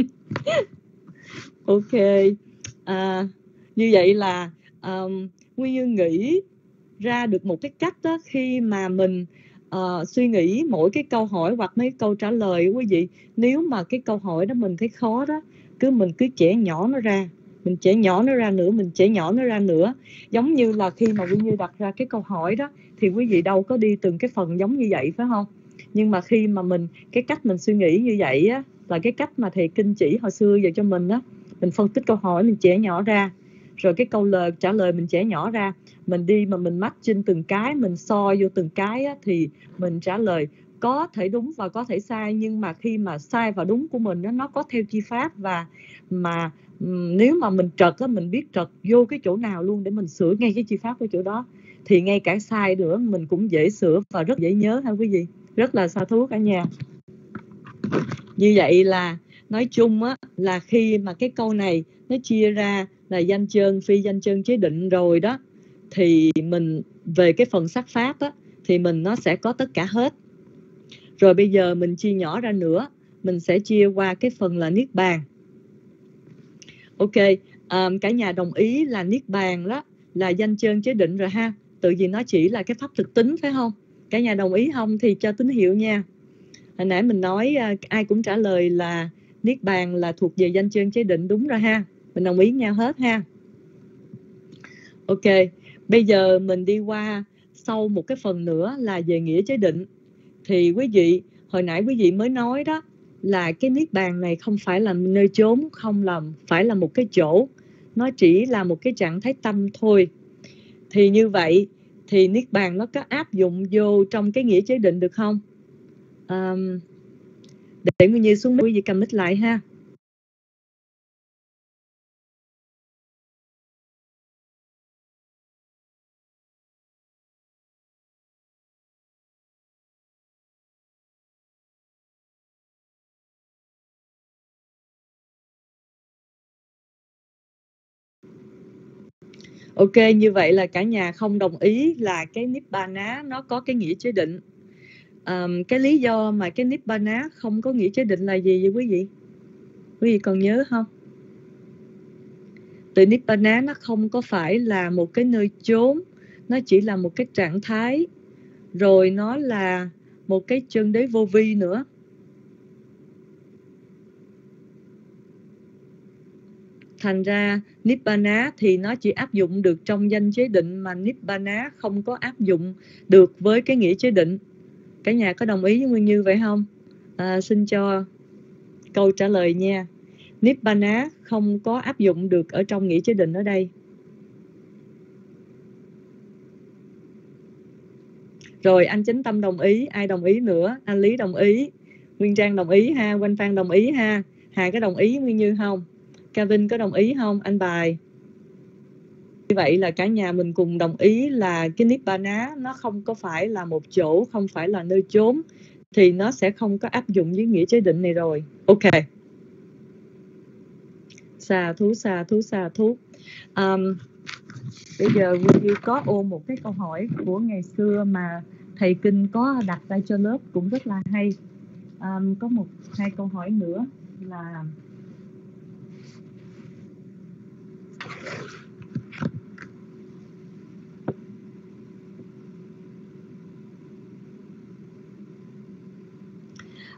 Ok, à, như vậy là um, Nguyên Như nghĩ ra được một cái cách đó, khi mà mình uh, suy nghĩ mỗi cái câu hỏi hoặc mấy câu trả lời quý vị, nếu mà cái câu hỏi đó mình thấy khó đó, cứ mình cứ chẻ nhỏ nó ra, mình chẻ nhỏ nó ra nữa, mình chẻ nhỏ nó ra nữa. Giống như là khi mà Nguyên Như đặt ra cái câu hỏi đó thì quý vị đâu có đi từng cái phần giống như vậy phải không? Nhưng mà khi mà mình, cái cách mình suy nghĩ như vậy á, là cái cách mà thầy Kinh chỉ hồi xưa giờ cho mình á, mình phân tích câu hỏi, mình chẻ nhỏ ra, rồi cái câu lời trả lời mình chẻ nhỏ ra, mình đi mà mình match trên từng cái, mình so vô từng cái á, thì mình trả lời có thể đúng và có thể sai. Nhưng mà khi mà sai và đúng của mình đó, nó có theo chi pháp, và mà um, nếu mà mình trật á, mình biết trật vô cái chỗ nào luôn để mình sửa ngay cái chi pháp của chỗ đó, thì ngay cả sai nữa mình cũng dễ sửa và rất dễ nhớ ha quý vị. Rất là sa thú cả nhà. Như vậy là nói chung á, là khi mà cái câu này nó chia ra là danh chân, phi danh chân, chế định rồi đó, thì mình về cái phần sắc pháp á, thì mình nó sẽ có tất cả hết. Rồi bây giờ mình chia nhỏ ra nữa, mình sẽ chia qua cái phần là niết bàn. Ok, um, cả nhà đồng ý là niết bàn đó là danh chân chế định rồi ha. Tự vì nó chỉ là cái pháp thực tính phải không? Cả nhà đồng ý không thì cho tín hiệu nha. Hồi nãy mình nói ai cũng trả lời là niết bàn là thuộc về danh chân chế định, đúng rồi ha. Mình đồng ý nhau hết ha. Ok, bây giờ mình đi qua sau một cái phần nữa là về nghĩa chế định. Thì quý vị, hồi nãy quý vị mới nói đó, là cái niết bàn này không phải là nơi chốn, không là phải là một cái chỗ, nó chỉ là một cái trạng thái tâm thôi. Thì như vậy thì niết bàn nó có áp dụng vô trong cái nghĩa chế định được không? Um, để Nguyên Như xuống quý vị cầm mic lại ha. Ok, như vậy là cả nhà không đồng ý là cái Nibbana nó có cái nghĩa chế định. Um, cái lý do mà cái Nibbana không có nghĩa chế định là gì vậy quý vị? Quý vị còn nhớ không? Từ Nibbana nó không có phải là một cái nơi chốn, nó chỉ là một cái trạng thái, rồi nó là một cái chân đế vô vi nữa. Thành ra Nibbana thì nó chỉ áp dụng được trong danh chế định, mà Nibbana không có áp dụng được với cái nghĩa chế định. Cả nhà có đồng ý với Nguyên Như vậy không? À, xin cho câu trả lời nha. Nibbana không có áp dụng được ở trong nghĩa chế định ở đây. Rồi anh Chánh Tâm đồng ý, ai đồng ý nữa? Anh Lý đồng ý, Nguyên Trang đồng ý ha, Quanh Phan đồng ý ha, Hà có đồng ý với Nguyên Như không? Kevin có đồng ý không? Anh Bài. Như vậy là cả nhà mình cùng đồng ý là cái Nibbana nó không có phải là một chỗ, không phải là nơi chốn, thì nó sẽ không có áp dụng với nghĩa chế định này rồi. Ok. Xà thú, xà thú, xà thú. Um, bây giờ Nguyên Như có ôn một cái câu hỏi của ngày xưa mà thầy Kinh có đặt ra cho lớp cũng rất là hay. Um, có một hai câu hỏi nữa là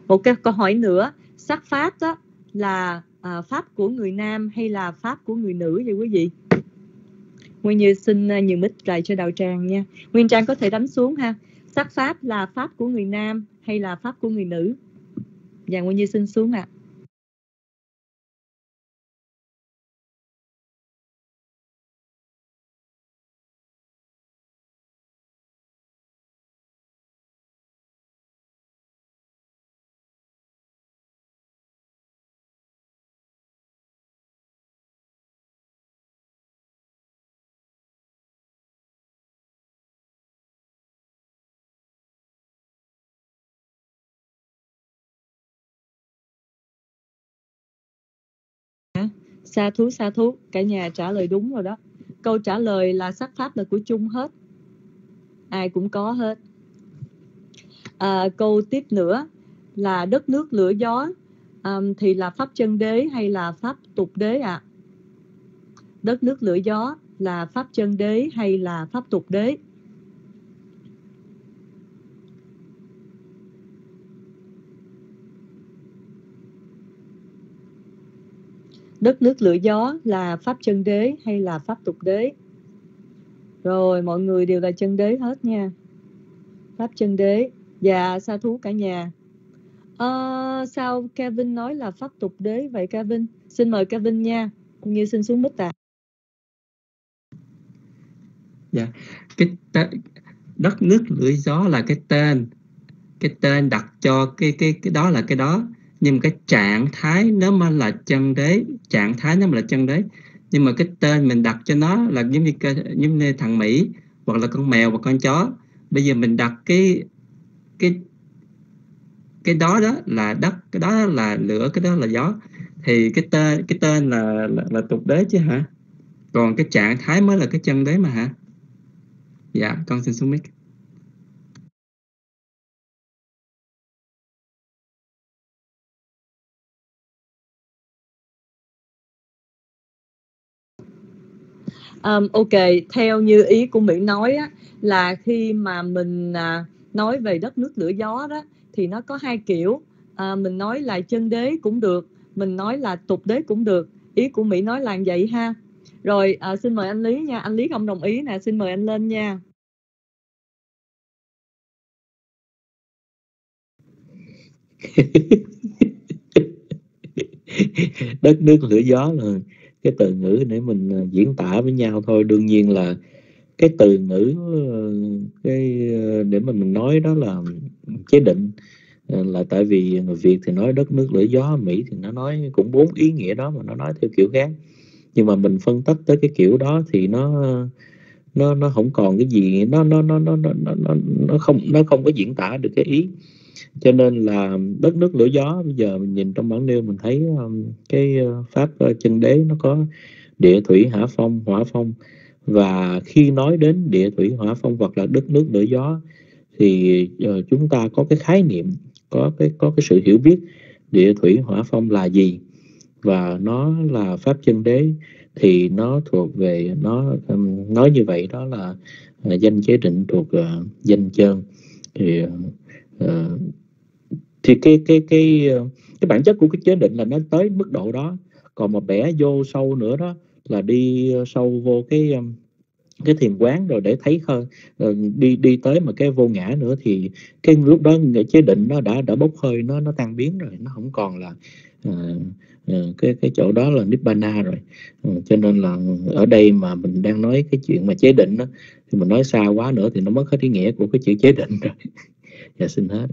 Một cái câu hỏi nữa, sắc pháp đó là à, pháp của người nam hay là pháp của người nữ vậy quý vị? Nguyên Như xin uh, nhường mic lại cho Đạo Tràng nha. Nguyên Trang có thể đánh xuống ha. Sắc pháp là pháp của người nam hay là pháp của người nữ? Dạ Nguyên Như xin xuống ạ. À. Sa thú sa thú, cả nhà trả lời đúng rồi đó. Câu trả lời là sắc pháp là của chung hết, ai cũng có hết. À, câu tiếp nữa là đất nước lửa gió um, thì là pháp chân đế hay là pháp tục đế ạ? À? Đất nước lửa gió là pháp chân đế hay là pháp tục đế? Đất nước lửa gió là pháp chân đế hay là pháp tục đế? Rồi mọi người đều là chân đế hết nha. Pháp chân đế. Dạ sa thú cả nhà. À, sao Kevin nói là pháp tục đế vậy Kevin? Xin mời Kevin nha. Cũng như xin xuống mic ạ. Dạ, cái đất nước lửa gió là cái tên, cái tên đặt cho cái cái cái đó là cái đó. Nhưng mà cái trạng thái nó mà là chân đế, trạng thái nó mà là chân đế, nhưng mà cái tên mình đặt cho nó là giống như giống như thằng Mỹ hoặc là con mèo hoặc con chó. Bây giờ mình đặt cái cái cái đó đó là đất, cái đó là lửa, cái đó là gió, thì cái tên cái tên là là, là tục đế chứ hả? Còn cái trạng thái mới là cái chân đế mà hả? Dạ con xin xuống mic. Um, ok, theo như ý của Mỹ nói á, là khi mà mình à, nói về đất nước lửa gió đó thì nó có hai kiểu. À, mình nói là chân đế cũng được, mình nói là tục đế cũng được. Ý của Mỹ nói là vậy ha. Rồi à, xin mời anh Lý nha. Anh Lý không đồng ý nè, xin mời anh lên nha. Đất nước lửa gió là cái từ ngữ để mình diễn tả với nhau thôi. Đương nhiên là cái từ ngữ cái để mà mình nói đó là chế định, là tại vì người Việt thì nói đất nước lửa gió, Mỹ thì nó nói cũng bốn ý nghĩa đó mà nó nói theo kiểu khác. Nhưng mà mình phân tích tới cái kiểu đó thì nó nó nó không còn cái gì, nó nó nó nó nó nó nó không nó không có diễn tả được cái ý. Cho nên là đất nước lửa gió, bây giờ mình nhìn trong bản nêu mình thấy um, cái pháp uh, chân đế nó có địa thủy hỏa phong hỏa phong, và khi nói đến địa thủy hỏa phong hoặc là đất nước lửa gió thì uh, chúng ta có cái khái niệm, có cái có cái sự hiểu biết địa thủy hỏa phong là gì, và nó là pháp chân đế thì nó thuộc về nó um, nói như vậy đó là uh, danh chế định thuộc uh, danh chơn. Thì uh, thì cái cái cái cái bản chất của cái chế định là nó tới mức độ đó. Còn mà bẻ vô sâu nữa đó là đi sâu vô cái cái thiền quán rồi để thấy hơn, rồi đi đi tới mà cái vô ngã nữa thì cái lúc đó chế định nó đã đã bốc hơi, nó nó tan biến rồi, nó không còn là uh, uh, cái cái chỗ đó là nibbana rồi. Uh, cho nên là ở đây mà mình đang nói cái chuyện mà chế định đó, thì mình nói xa quá nữa thì nó mất hết ý nghĩa của cái chữ chế định rồi. Dạ xin hết.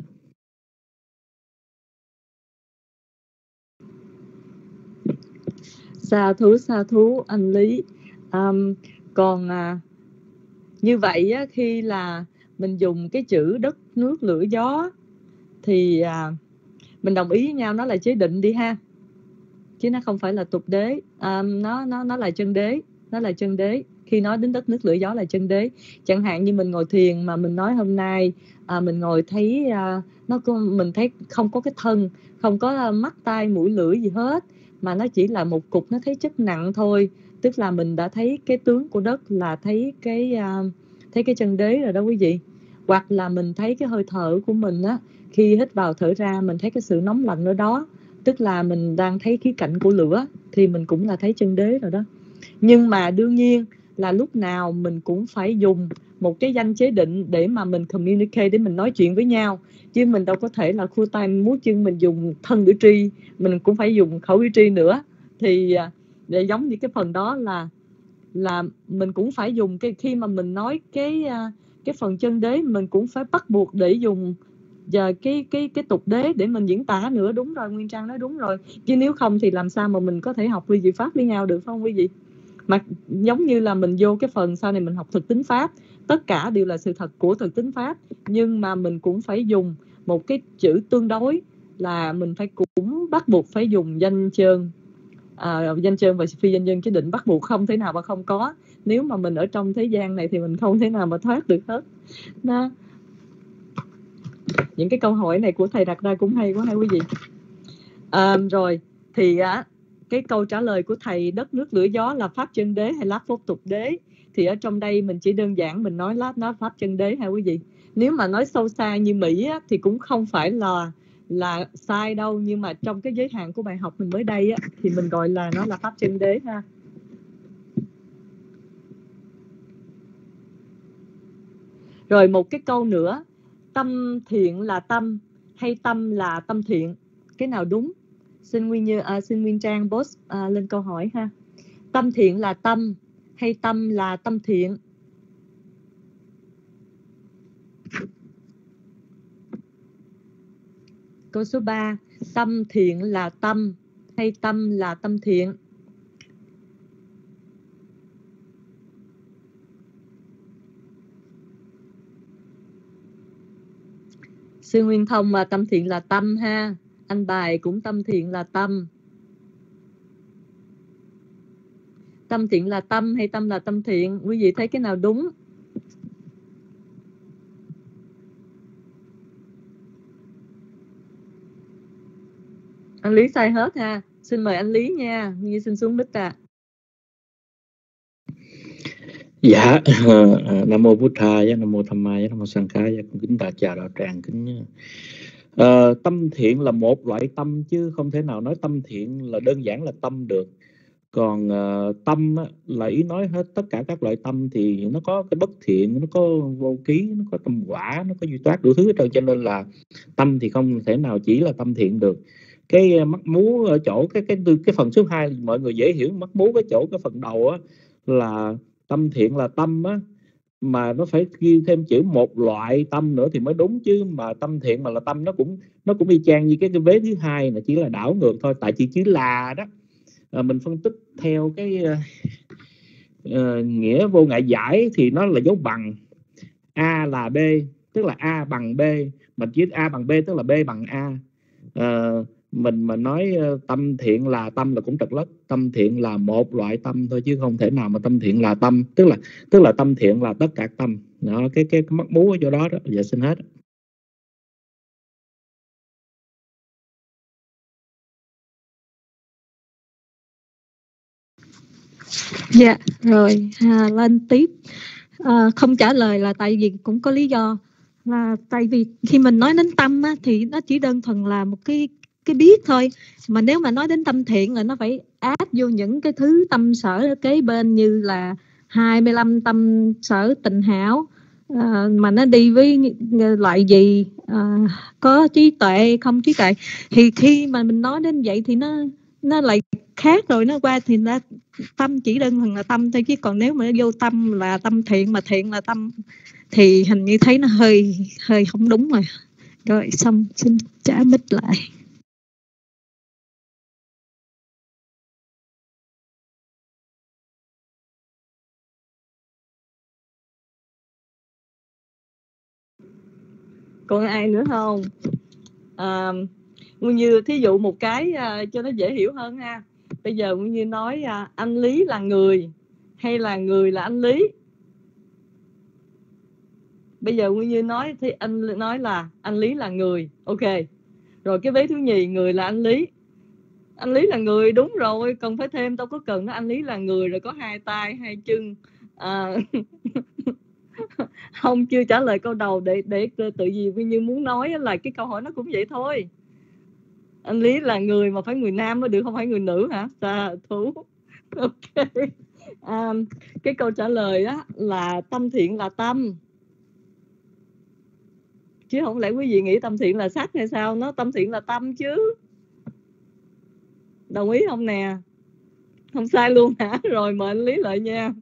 Sa thú sa thú anh Lý. Um, còn à, như vậy á, khi là mình dùng cái chữ đất nước lửa gió thì à, mình đồng ý với nhau nó là chế định đi ha, chứ nó không phải là tục đế. À, nó nó nó là chân đế, nó là chân đế. Khi nói đến đất nước lửa gió là chân đế. Chẳng hạn như mình ngồi thiền mà mình nói hôm nay à, mình ngồi thấy à, nó có, mình thấy không có cái thân, không có mắt tai mũi lưỡi gì hết, mà nó chỉ là một cục, nó thấy chất nặng thôi, tức là mình đã thấy cái tướng của đất, là thấy cái uh, thấy cái chân đế rồi đó quý vị. Hoặc là mình thấy cái hơi thở của mình á, khi hít vào thở ra mình thấy cái sự nóng lạnh ở đó, tức là mình đang thấy khía cạnh của lửa, thì mình cũng là thấy chân đế rồi đó. Nhưng mà đương nhiên là lúc nào mình cũng phải dùng một cái danh chế định để mà mình communicate, để mình nói chuyện với nhau, chứ mình đâu có thể là khua tay múa chân mình dùng thân biểu tri, mình cũng phải dùng khẩu biểu tri nữa. Thì để giống như cái phần đó là là mình cũng phải dùng cái khi mà mình nói cái cái phần chân đế, mình cũng phải bắt buộc để dùng giờ cái cái cái tục đế để mình diễn tả nữa. Đúng rồi, Nguyên Trang nói đúng rồi, chứ nếu không thì làm sao mà mình có thể học ly dị pháp với nhau được, phải không quý vị? Mà giống như là mình vô cái phần sau này mình học thực tính pháp, tất cả đều là sự thật của thực tính pháp, nhưng mà mình cũng phải dùng một cái chữ tương đối, là mình phải cũng bắt buộc phải dùng danh chơn, à, danh chơn và phi danh nhân chế định, bắt buộc không thể nào mà không có. Nếu mà mình ở trong thế gian này thì mình không thể nào mà thoát được hết đó. Những cái câu hỏi này của thầy đặt ra cũng hay quá hay quý vị. À, rồi thì á, cái câu trả lời của thầy đất nước lửa gió là pháp chân đế hay lát pháp tục đế, thì ở trong đây mình chỉ đơn giản mình nói lát nó pháp chân đế ha quý vị. Nếu mà nói sâu xa như Mỹ á, thì cũng không phải là là sai đâu, nhưng mà trong cái giới hạn của bài học mình mới đây á, thì mình gọi là nó là pháp chân đế ha. Rồi một cái câu nữa, tâm thiện là tâm hay tâm là tâm thiện, cái nào đúng? Xin Nguyên Như, à, xin Nguyên Trang boss à, lên câu hỏi ha. Tâm thiện là tâm hay tâm là tâm thiện? Câu số ba, tâm thiện là tâm hay tâm là tâm thiện? Sư Nguyên Thông mà tâm thiện là tâm ha. Anh Bài cũng tâm thiện là tâm. Tâm thiện là tâm hay tâm là tâm thiện? Quý vị thấy cái nào đúng? Anh Lý sai hết ha. Xin mời anh Lý nha. Như xin xuống mic ạ. Dạ, Nam mô Bụt Thầy, Nam mô Tham Mai, Nam mô Sang Khai, con kính đại chào đạo tràng kính. Uh, tâm thiện là một loại tâm, chứ không thể nào nói tâm thiện là đơn giản là tâm được. Còn uh, tâm á, là ý nói hết tất cả các loại tâm, thì nó có cái bất thiện, nó có vô ký, nó có tâm quả, nó có duy toát đủ thứ hết trơn. Cho nên là tâm thì không thể nào chỉ là tâm thiện được. Cái mắc mú ở chỗ cái cái cái phần số hai mọi người dễ hiểu, mắc mú cái chỗ cái phần đầu á, là tâm thiện là tâm á, mà nó phải ghi thêm chữ một loại tâm nữa thì mới đúng, chứ mà tâm thiện mà là tâm nó cũng nó cũng y chang như cái, cái vế thứ hai, là chỉ là đảo ngược thôi. Tại chỉ chữ là đó, à, mình phân tích theo cái uh, nghĩa vô ngại giải thì nó là dấu bằng. A là B, tức là A bằng B, mà chỉ A bằng B tức là B bằng A. Uh, mình mà nói uh, tâm thiện là tâm là cũng trật lất. Tâm thiện là một loại tâm thôi, chứ không thể nào mà tâm thiện là tâm, tức là tức là tâm thiện là tất cả tâm. Đó, cái cái, cái mắc mú ở chỗ đó đó. Giờ xin hết. Dạ, rồi à, lên tiếp. À, không trả lời là tại vì cũng có lý do, là tại vì khi mình nói đến tâm á, thì nó chỉ đơn thuần là một cái cái biết thôi, mà nếu mà nói đến tâm thiện là nó phải áp vô những cái thứ tâm sở ở kế bên, như là hai mươi lăm tâm sở tịnh hảo, à, mà nó đi với loại gì, à, có trí tuệ không trí tuệ, thì khi mà mình nói đến vậy thì nó nó lại khác rồi. Nó qua thì nó tâm chỉ đơn thuần là tâm thôi, chứ còn nếu mà nó vô tâm là tâm thiện mà thiện là tâm thì hình như thấy nó hơi hơi không đúng rồi. Rồi xong xin trả mic lại. Còn ai nữa không? À, Nguyên Như thí dụ một cái uh, cho nó dễ hiểu hơn ha. Bây giờ Nguyên Như nói uh, anh Lý là người hay là người là anh Lý? Bây giờ Nguyên Như nói thì anh nói là anh Lý là người. Ok. Rồi cái vế thứ nhì, người là anh Lý. Anh Lý là người, đúng rồi, cần phải thêm, đâu có cần nói anh Lý là người rồi có hai tay hai chân, à, Không, chưa trả lời câu đầu để để tự gì Nguyên Như muốn nói là cái câu hỏi nó cũng vậy thôi. Anh Lý là người mà phải người nam mới được, không phải người nữ hả? Dạ thú. Ok. À, cái câu trả lời đó là tâm thiện là tâm, chứ không lẽ quý vị nghĩ tâm thiện là sắc hay sao? Nó tâm thiện là tâm chứ. Đồng ý không nè? Không sai luôn hả? Rồi mời anh Lý lại nha.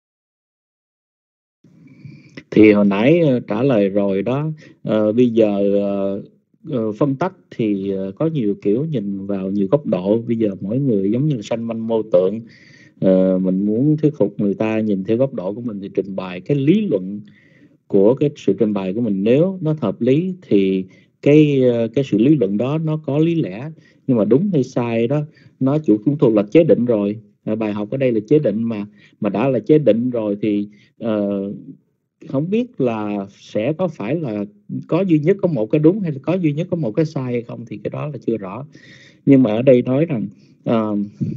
Thì hồi nãy uh, trả lời rồi đó. Uh, bây giờ uh, uh, phân tách thì uh, có nhiều kiểu, nhìn vào nhiều góc độ. Bây giờ mỗi người giống như là sanh manh mô tượng. Uh, mình muốn thuyết phục người ta nhìn theo góc độ của mình thì trình bày cái lý luận của cái sự trình bày của mình. Nếu nó hợp lý thì cái uh, cái sự lý luận đó nó có lý lẽ. Nhưng mà đúng hay sai đó, nó chủ cũng thuộc là chế định rồi. Uh, bài học ở đây là chế định mà. Mà đã là chế định rồi thì uh, không biết là sẽ có phải là có duy nhất có một cái đúng hay là có duy nhất có một cái sai hay không, thì cái đó là chưa rõ. Nhưng mà ở đây nói rằng uh,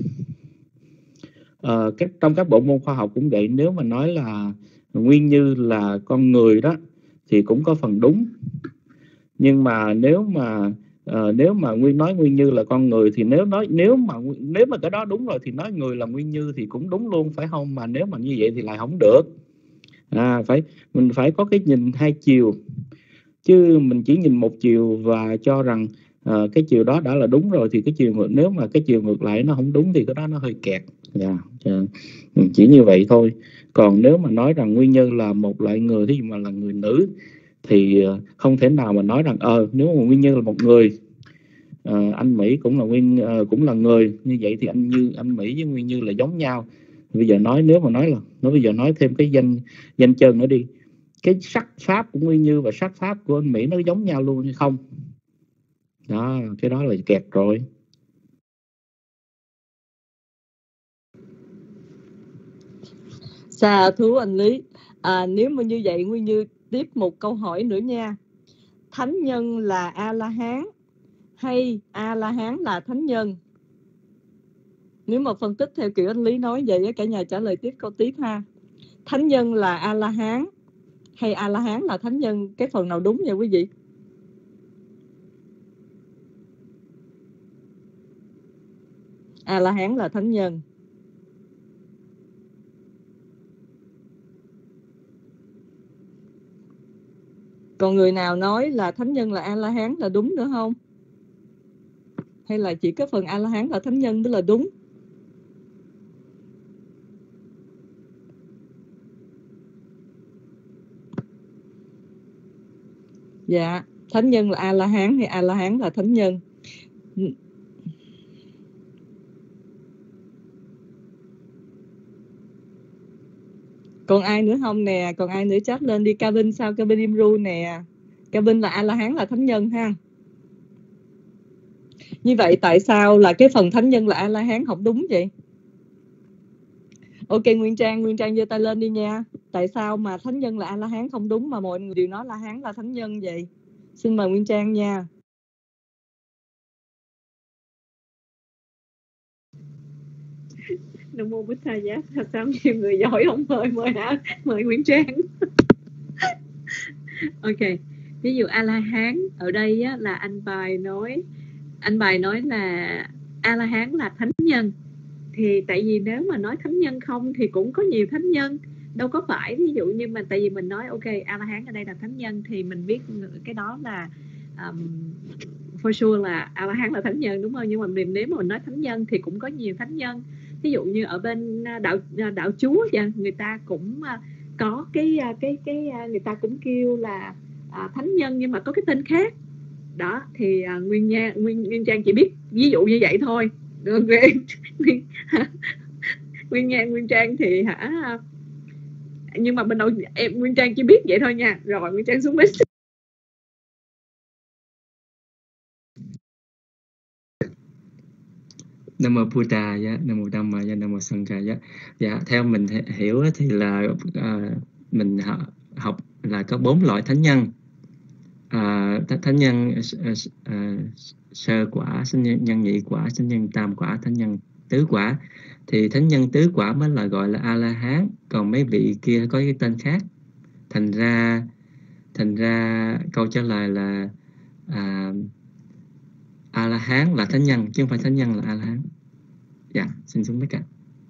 uh, các, trong các bộ môn khoa học cũng vậy. Nếu mà nói là Nguyên Như là con người đó thì cũng có phần đúng. Nhưng mà nếu mà uh, nếu mà Nguyên nói Nguyên Như là con người thì nếu nói nếu mà nếu mà cái đó đúng rồi thì nói người là Nguyên Như thì cũng đúng luôn, phải không? Mà nếu mà như vậy thì lại không được. À, phải mình phải có cái nhìn hai chiều, chứ mình chỉ nhìn một chiều và cho rằng uh, cái chiều đó đã là đúng rồi thì cái chiều ngược, nếu mà cái chiều ngược lại nó không đúng thì cái đó nó hơi kẹt. Yeah. Chỉ như vậy thôi. Còn nếu mà nói rằng Nguyên Như là một loại người, thí dụ mà là người nữ, thì uh, không thể nào mà nói rằng ờ uh, nếu mà Nguyên Như là một người, uh, anh Mỹ cũng là Nguyên uh, cũng là người, như vậy thì anh Như anh Mỹ với Nguyên Như là giống nhau. Bây giờ nói nếu mà nói là nó bây giờ nói thêm cái danh danh chân nữa đi, cái sắc pháp của Nguyên Như và sắc pháp của anh Mỹ nó giống nhau luôn hay không? Đó, cái đó là kẹt rồi. Xa thú anh Lý. À, nếu mà như vậy Nguyên Như tiếp một câu hỏi nữa nha. Thánh nhân là A-la-hán hay A-la-hán là thánh nhân? Nếu mà phân tích theo kiểu anh Lý nói vậy, cả nhà trả lời tiếp câu tiếp ha. Thánh nhân là A-la-hán hay A-la-hán là thánh nhân? Cái phần nào đúng vậy quý vị? A-la-hán là thánh nhân. Còn người nào nói là thánh nhân là A-la-hán là đúng nữa không? Hay là chỉ có phần A-la-hán là thánh nhân mới là đúng? Dạ, thánh nhân là A-la-hán hay A-la-hán là thánh nhân? Còn ai nữa không nè? Còn ai nữa chat lên đi. Cabin sao? Cabin Imru nè. Cabin là A-la-hán là thánh nhân ha. Như vậy tại sao là cái phần thánh nhân là A-la-hán không đúng vậy? Ok, Nguyên Trang, Nguyên Trang giơ tay lên đi nha. Tại sao mà thánh nhân là A-la-hán không đúng mà mọi người đều nói La-hán là thánh nhân vậy? Xin mời Nguyên Trang nha. Nam mô Bích Tha Giá. Sao nhiều người giỏi không? Mời mời hả? Mời Nguyên Trang. Ok. Ví dụ A-la-hán ở đây á, là anh bài nói anh bài nói là A-la-hán là thánh nhân. Thì tại vì nếu mà nói thánh nhân không thì cũng có nhiều thánh nhân, đâu có phải. Ví dụ như mình tại vì mình nói ok A-la-hán ở đây là thánh nhân thì mình biết cái đó là um, for sure là A-la-hán là thánh nhân, đúng không? Nhưng mà mình nếu mà mình nói thánh nhân thì cũng có nhiều thánh nhân. Ví dụ như ở bên đạo đạo Chúa vậy, người ta cũng có cái cái cái người ta cũng kêu là à, thánh nhân nhưng mà có cái tên khác. Đó thì à, Nguyên Nha Nguyên Nguyên Trang chỉ biết ví dụ như vậy thôi. Nguyên Nguyên, Nguyên Nha Nguyên Trang thì hả, nhưng mà bên đầu em Nguyên Trang chỉ biết vậy thôi nha. Rồi Nguyên Trang xuống mic. Nam mô Buddha, dạ, Nam mô Dhamma, dạ, Nam mô Sangha. Dạ. Dạ, theo mình hiểu thì là uh, mình học là có bốn loại thánh nhân. Uh, thánh nhân uh, uh, sơ quả, thánh nhân, nhân nhị quả, thánh nhân tam quả, thánh nhân tứ quả. Thì thánh nhân tứ quả mới là gọi là A-la-hán, còn mấy vị kia có cái tên khác. Thành ra thành ra câu trả lời là à, A La Hán là thánh nhân chứ không phải thánh nhân là A La Hán. Dạ, xin xuống mic ạ.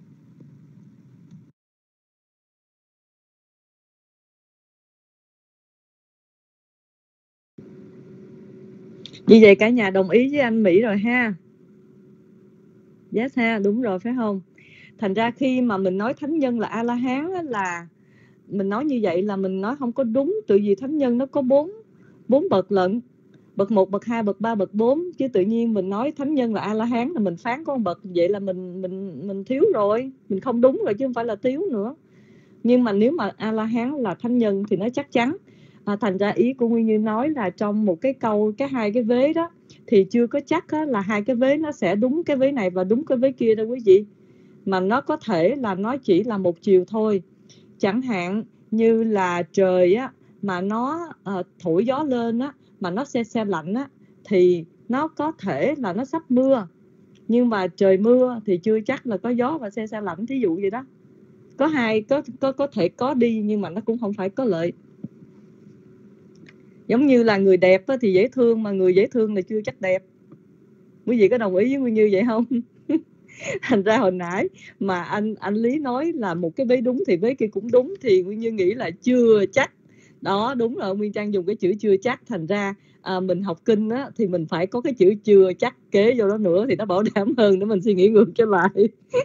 Như vậy cả nhà đồng ý với anh Mỹ rồi ha. Yes ha, đúng rồi phải không? Thành ra khi mà mình nói thánh nhân là A La Hán là mình nói như vậy là mình nói không có đúng, tự vì thánh nhân nó có bốn bốn bậc lận, bậc một, bậc hai, bậc ba, bậc bốn, chứ tự nhiên mình nói thánh nhân là A La Hán là mình phán có một bậc, vậy là mình mình mình thiếu rồi, mình không đúng rồi chứ không phải là thiếu nữa. Nhưng mà nếu mà A La Hán là thánh nhân thì nó chắc chắn. À, thành ra ý của Nguyên Như nói là trong một cái câu, cái hai cái vế đó thì chưa có chắc á, là hai cái vế nó sẽ đúng cái vế này và đúng cái vế kia đâu quý vị, mà nó có thể là nó chỉ là một chiều thôi. Chẳng hạn như là trời á mà nó uh, thổi gió lên á, mà nó se se lạnh á, thì nó có thể là nó sắp mưa, nhưng mà trời mưa thì chưa chắc là có gió và se se lạnh, thí dụ vậy đó. Có hai, có có có thể có đi nhưng mà nó cũng không phải có lợi. Giống như là người đẹp á, thì dễ thương, mà người dễ thương là chưa chắc đẹp. Quý vị có đồng ý với Nguyên Như vậy không? Thành ra hồi nãy mà anh anh Lý nói là một cái vế đúng thì vế kia cũng đúng, thì Nguyên Như nghĩ là chưa chắc. Đó, đúng rồi, Nguyên Trang dùng cái chữ chưa chắc. Thành ra à, mình học kinh á, thì mình phải có cái chữ chưa chắc kế vô đó nữa thì nó bảo đảm hơn để mình suy nghĩ ngược trở lại.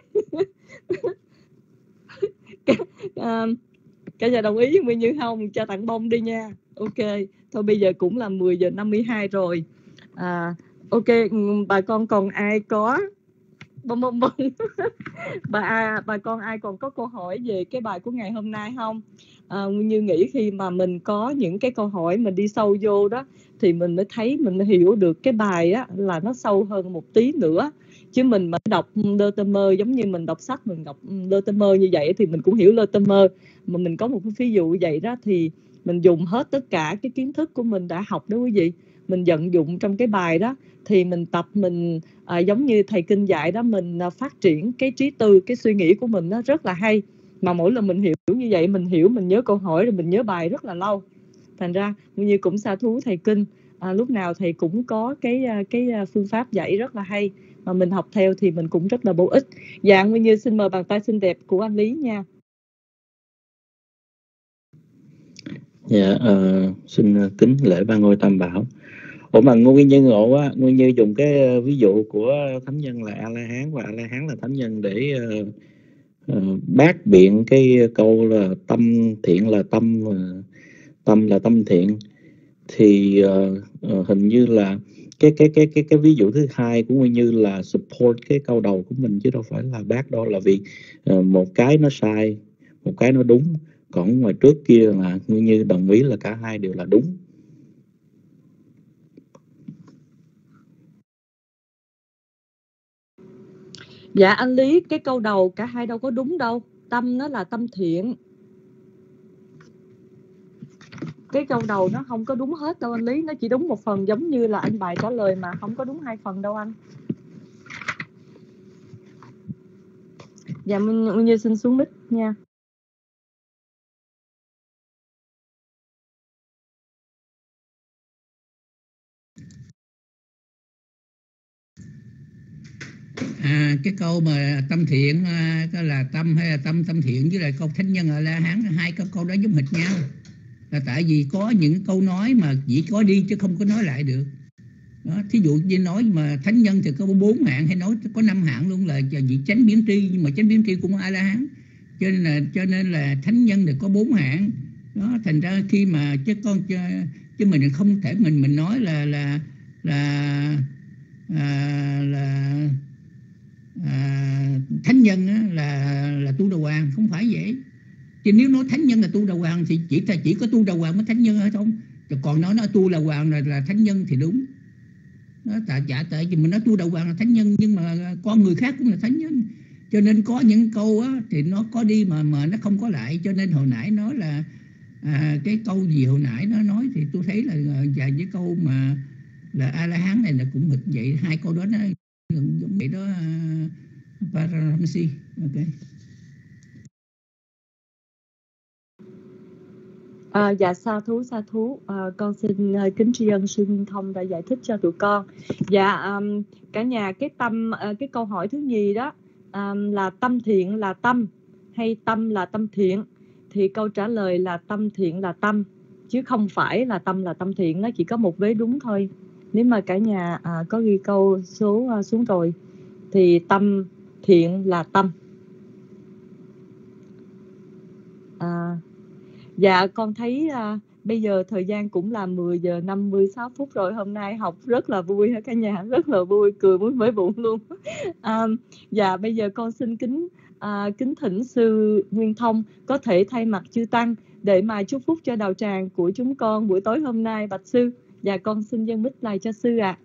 à, cả nhà đồng ý với Nguyên Như không? Cho tặng bông đi nha. Ok, thôi bây giờ cũng là mười giờ năm mươi hai rồi. à, Ok, bà con còn ai có bông bông bông bà à, bà con ai còn có câu hỏi về cái bài của ngày hôm nay không? à, Như nghĩ khi mà mình có những cái câu hỏi mình đi sâu vô đó thì mình mới thấy, mình mới hiểu được cái bài á là nó sâu hơn một tí nữa. Chứ mình mà đọc lơ tơ mơ giống như mình đọc sách, mình đọc lơ tơ mơ như vậy thì mình cũng hiểu lơ tơ mơ. Mà mình có một cái ví dụ vậy đó thì mình dùng hết tất cả cái kiến thức của mình đã học đó quý vị, mình vận dụng trong cái bài đó thì mình tập, mình à, giống như thầy kinh dạy đó, mình à, phát triển cái trí tư, cái suy nghĩ của mình nó rất là hay. Mà mỗi lần mình hiểu như vậy, mình hiểu, mình nhớ câu hỏi rồi mình nhớ bài rất là lâu. Thành ra như cũng sa thú thầy kinh, à, lúc nào thầy cũng có cái cái phương pháp dạy rất là hay mà mình học theo thì mình cũng rất là bổ ích. Dạ, Nguyên Như xin mời bàn tay xinh đẹp của anh Lý nha. Dạ, uh, xin kính lễ ba ngôi Tam Bảo. Ủa mà Nguyên Như ngộ quá, Nguyên Như dùng cái ví dụ của thánh nhân là A La Hán và A La Hán là thánh nhân để uh, uh, bác biện cái câu là tâm thiện là tâm uh, tâm là tâm thiện, thì uh, uh, hình như là cái cái cái cái cái ví dụ thứ hai của Nguyên Như là support cái câu đầu của mình chứ đâu phải là bác đâu, là vì uh, một cái nó sai, một cái nó đúng, còn ngoài trước kia là Nguyên Như đồng ý là cả hai đều là đúng. Dạ anh Lý, cái câu đầu cả hai đâu có đúng đâu. Tâm nó là tâm thiện. Cái câu đầu nó không có đúng hết đâu anh Lý, nó chỉ đúng một phần, giống như là anh bài trả lời mà không có đúng hai phần đâu anh. Dạ Nguyên Như xin xuống mic nha. À, cái câu mà tâm thiện có là tâm hay là tâm tâm thiện với lại câu thánh nhân ở La Hán, hai câu câu đó giống hệt nhau, là tại vì có những câu nói mà chỉ có đi chứ không có nói lại được đó. Thí dụ như nói mà thánh nhân thì có bốn hạng, hay nói có năm hạng luôn, là vị chánh biến tri, nhưng mà chánh biến tri cũng A La Hán, cho nên là cho nên là thánh nhân thì có bốn hạng đó. Thành ra khi mà chứ con chứ, chứ mình không thể mình mình nói là là là à, là à, thánh nhân á, là là tu đầu hoàng, không phải vậy. Chứ nếu nói thánh nhân là tu đầu hoàng thì chỉ chỉ có tu đầu hoàng mới thánh nhân hay không, còn nói nó tu là hoàng là, là thánh nhân thì đúng đó. Tại dạ tại vì mình nói tu đầu hoàng là thánh nhân, nhưng mà con người khác cũng là thánh nhân, cho nên có những câu á, thì nó có đi mà mà nó không có lại. Cho nên hồi nãy nói là à, cái câu gì hồi nãy nó nói thì tôi thấy là và với câu mà là A La Hán này là cũng nghịch vậy, hai câu đó nó giống vậy đó. Paramsi, ok. À, dạ sa thú sa thú à, con xin uh, kính tri ân sư Nguyên Thông đã giải thích cho tụi con. Dạ um, cả nhà, cái tâm uh, cái câu hỏi thứ nhì đó um, là tâm thiện là tâm hay tâm là tâm thiện, thì câu trả lời là tâm thiện là tâm, chứ không phải là tâm là tâm thiện. Nó chỉ có một vế đúng thôi. Nếu mà cả nhà à, có ghi câu số à, xuống rồi thì tâm thiện là tâm. À, dạ con thấy à, bây giờ thời gian cũng là mười giờ năm mươi sáu phút rồi. Hôm nay học rất là vui hả cả nhà, rất là vui, cười muốn với bụng luôn. À, dạ bây giờ con xin kính à, kính thỉnh sư Nguyên Thông có thể thay mặt chư tăng để mà chúc phúc cho đạo tràng của chúng con buổi tối hôm nay, bạch sư. Dạ con xin dâng mic lại cho sư ạ. À.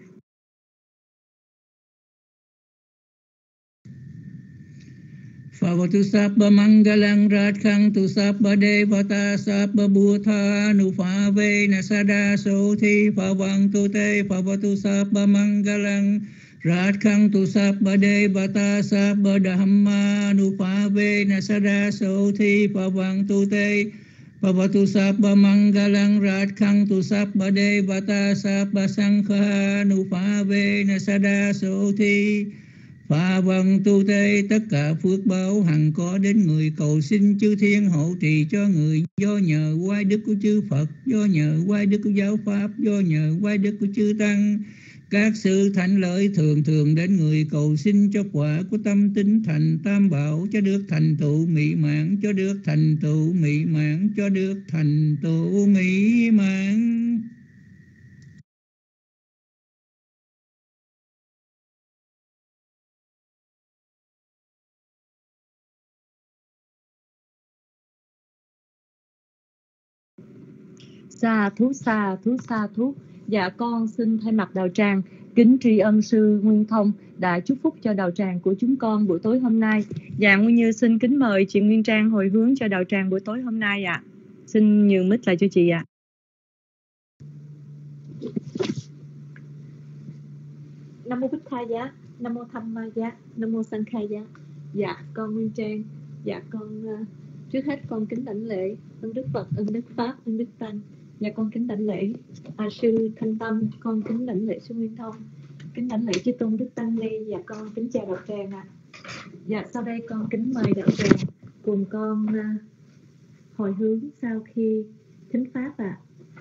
Phật Sabba Mangalang Radhang Tu Sabba Devata Sabba Bhutha Nufa Vena Sada Sothi Phawang Tu Te Phawatu Sabba Mangalang Radhang Tu Sabba Devata Sabba Dhamma Nufa Vena Sada Sothi Phawang Tu Te Phawatu Sabba Mangalang Radhang Tu Sabba Devata Sabba Sankha Nufa Vena Sada Sothi Phà vân tu tê. Tất cả phước báo hằng có đến người, cầu xin chư thiên hộ trì cho người, do nhờ oai đức của chư Phật, do nhờ oai đức của giáo pháp, do nhờ oai đức của chư tăng. Các sự thạnh lợi thường thường đến người, cầu xin cho quả của tâm tín thành tam bảo, cho được thành tựu mỹ mãn, cho được thành tựu mỹ mãn, cho được thành tựu mỹ mãn. Sa thú sa thú sa thú. Dạ con xin thay mặt đạo tràng kính tri ân sư Nguyên Thông đã chúc phúc cho đạo tràng của chúng con buổi tối hôm nay. Dạ Nguyên Như xin kính mời chị Nguyên Trang hồi hướng cho đạo tràng buổi tối hôm nay ạ. À. Xin nhường mic lại cho chị ạ. À. Nam mô Bích Tha Giá, Nam mô Tham Ma Giá, Nam mô Sang Kha Giá. Dạ con Nguyên Trang. Dạ con uh, trước hết con kính đảnh lễ ơn Đức Phật, ơn Đức Pháp, ơn Đức Tăng. Dạ con kính đảnh lễ à, sư Thanh Tâm, con kính đảnh lễ sư Nguyên Thông, kính đảnh lễ chư tôn Đức Tăng Ni. Dạ con kính chào đạo tràng ạ. À. Dạ sau đây con kính mời đạo tràng cùng con uh, hồi hướng sau khi thính pháp ạ. À.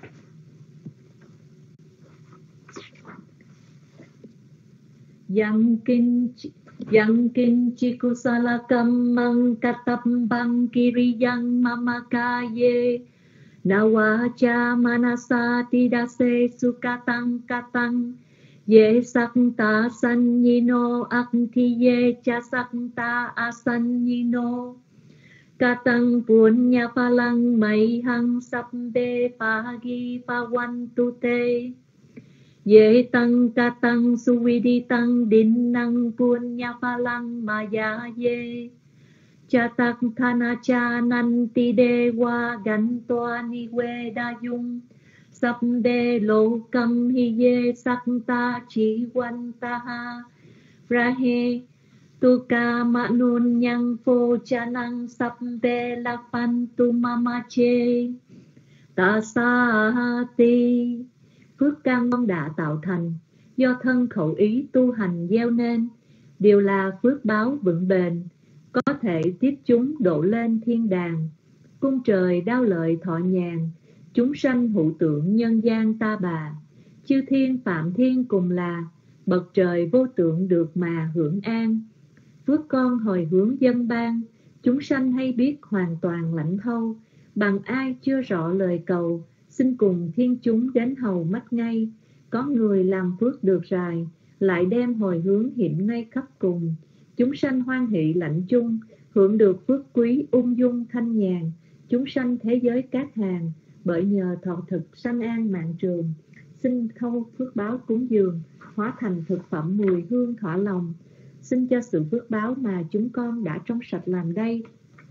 Yang kinh Yang kinh chikusala kammang katambang kiriyang mamakaye nawacha manasa tidase sukatang katang ye sakta sanyino aktiye cha sakta asanyino katang punya palang mai hang sabbe pagi pawantu te ye tăng ca tăng suvi tăng din năng punya palang maya ye cha tak thana cha nanti dewa gantoa ni we da yung sabde lokam hi ye sakta chi wanta ha rahe tuka manun yang pho cha năng sabde lapan tu mama che ta sa ti. Phước căn con đã tạo thành do thân khẩu ý tu hành gieo nên đều là phước báo vững bền, có thể tiếp chúng độ lên thiên đàng, cung trời đao lợi thọ nhàn, chúng sanh hữu tượng nhân gian ta bà, chư thiên phạm thiên cùng là bậc trời vô tượng được mà hưởng an. Phước con hồi hướng dân ban, chúng sanh hay biết hoàn toàn lãnh thâu, bằng ai chưa rõ lời cầu, xin cùng thiên chúng đến hầu mắt ngay. Có người làm phước được rài, lại đem hồi hướng hiện ngay khắp cùng. Chúng sanh hoan hỷ lãnh chung, hưởng được phước quý ung dung thanh nhàn. Chúng sanh thế giới cát hàng, bởi nhờ thọ thực sanh an mạng trường. Xin khâu phước báo cúng dường, hóa thành thực phẩm mùi hương thỏa lòng. Xin cho sự phước báo mà chúng con đã trong sạch làm đây.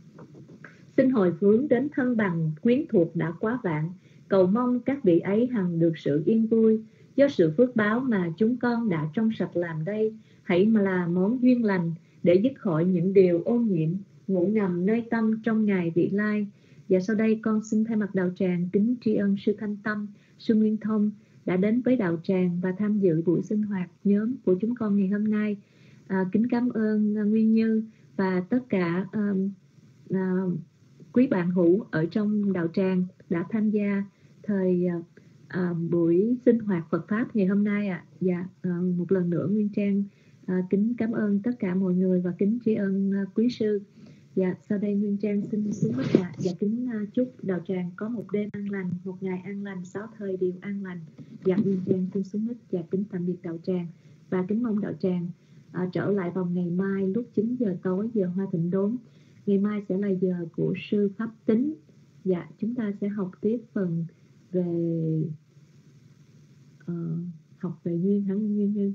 Xin hồi hướng đến thân bằng quyến thuộc đã quá vạn, cầu mong các vị ấy hằng được sự yên vui. Do sự phước báo mà chúng con đã trong sạch làm đây, hãy mà là món duyên lành để dứt khỏi những điều ô nhiễm ngủ ngầm nơi tâm trong ngày vị lai. Và sau đây con xin thay mặt đạo tràng kính tri ân sư Thanh Tâm, sư Nguyên Thông đã đến với đạo tràng và tham dự buổi sinh hoạt nhóm của chúng con ngày hôm nay. À, kính cảm ơn uh, Nguyên Như và tất cả um, uh, quý bạn hữu ở trong đạo tràng đã tham gia thời uh, uh, buổi sinh hoạt Phật Pháp ngày hôm nay ạ. À. Dạ, uh, một lần nữa Nguyên Trang uh, kính cảm ơn tất cả mọi người và kính tri ân uh, quý sư. Dạ, sau đây Nguyên Trang xin xuống mic ạ. Dạ, kính uh, chúc đạo tràng có một đêm an lành, một ngày an lành, sáu thời đều an lành. Dạ, Nguyên Trang xin xuống mic và kính tạm biệt đạo tràng và kính mong đạo tràng uh, trở lại vào ngày mai lúc chín giờ tối giờ Hoa Thịnh Đốn. Ngày mai sẽ là giờ của sư Pháp Tính. Dạ, chúng ta sẽ học tiếp phần về uh, học về duyên hả Nguyên Như?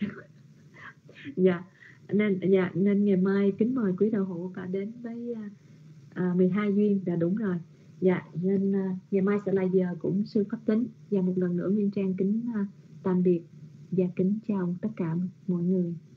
Dạ. Nên dạ, nên ngày mai kính mời quý đạo hữu và đến với uh, mười hai duyên là đúng rồi. Dạ, nên uh, ngày mai sẽ là giờ của sư Pháp Tính. Và một lần nữa Nguyên Trang kính uh, tạm biệt và kính chào tất cả mọi người.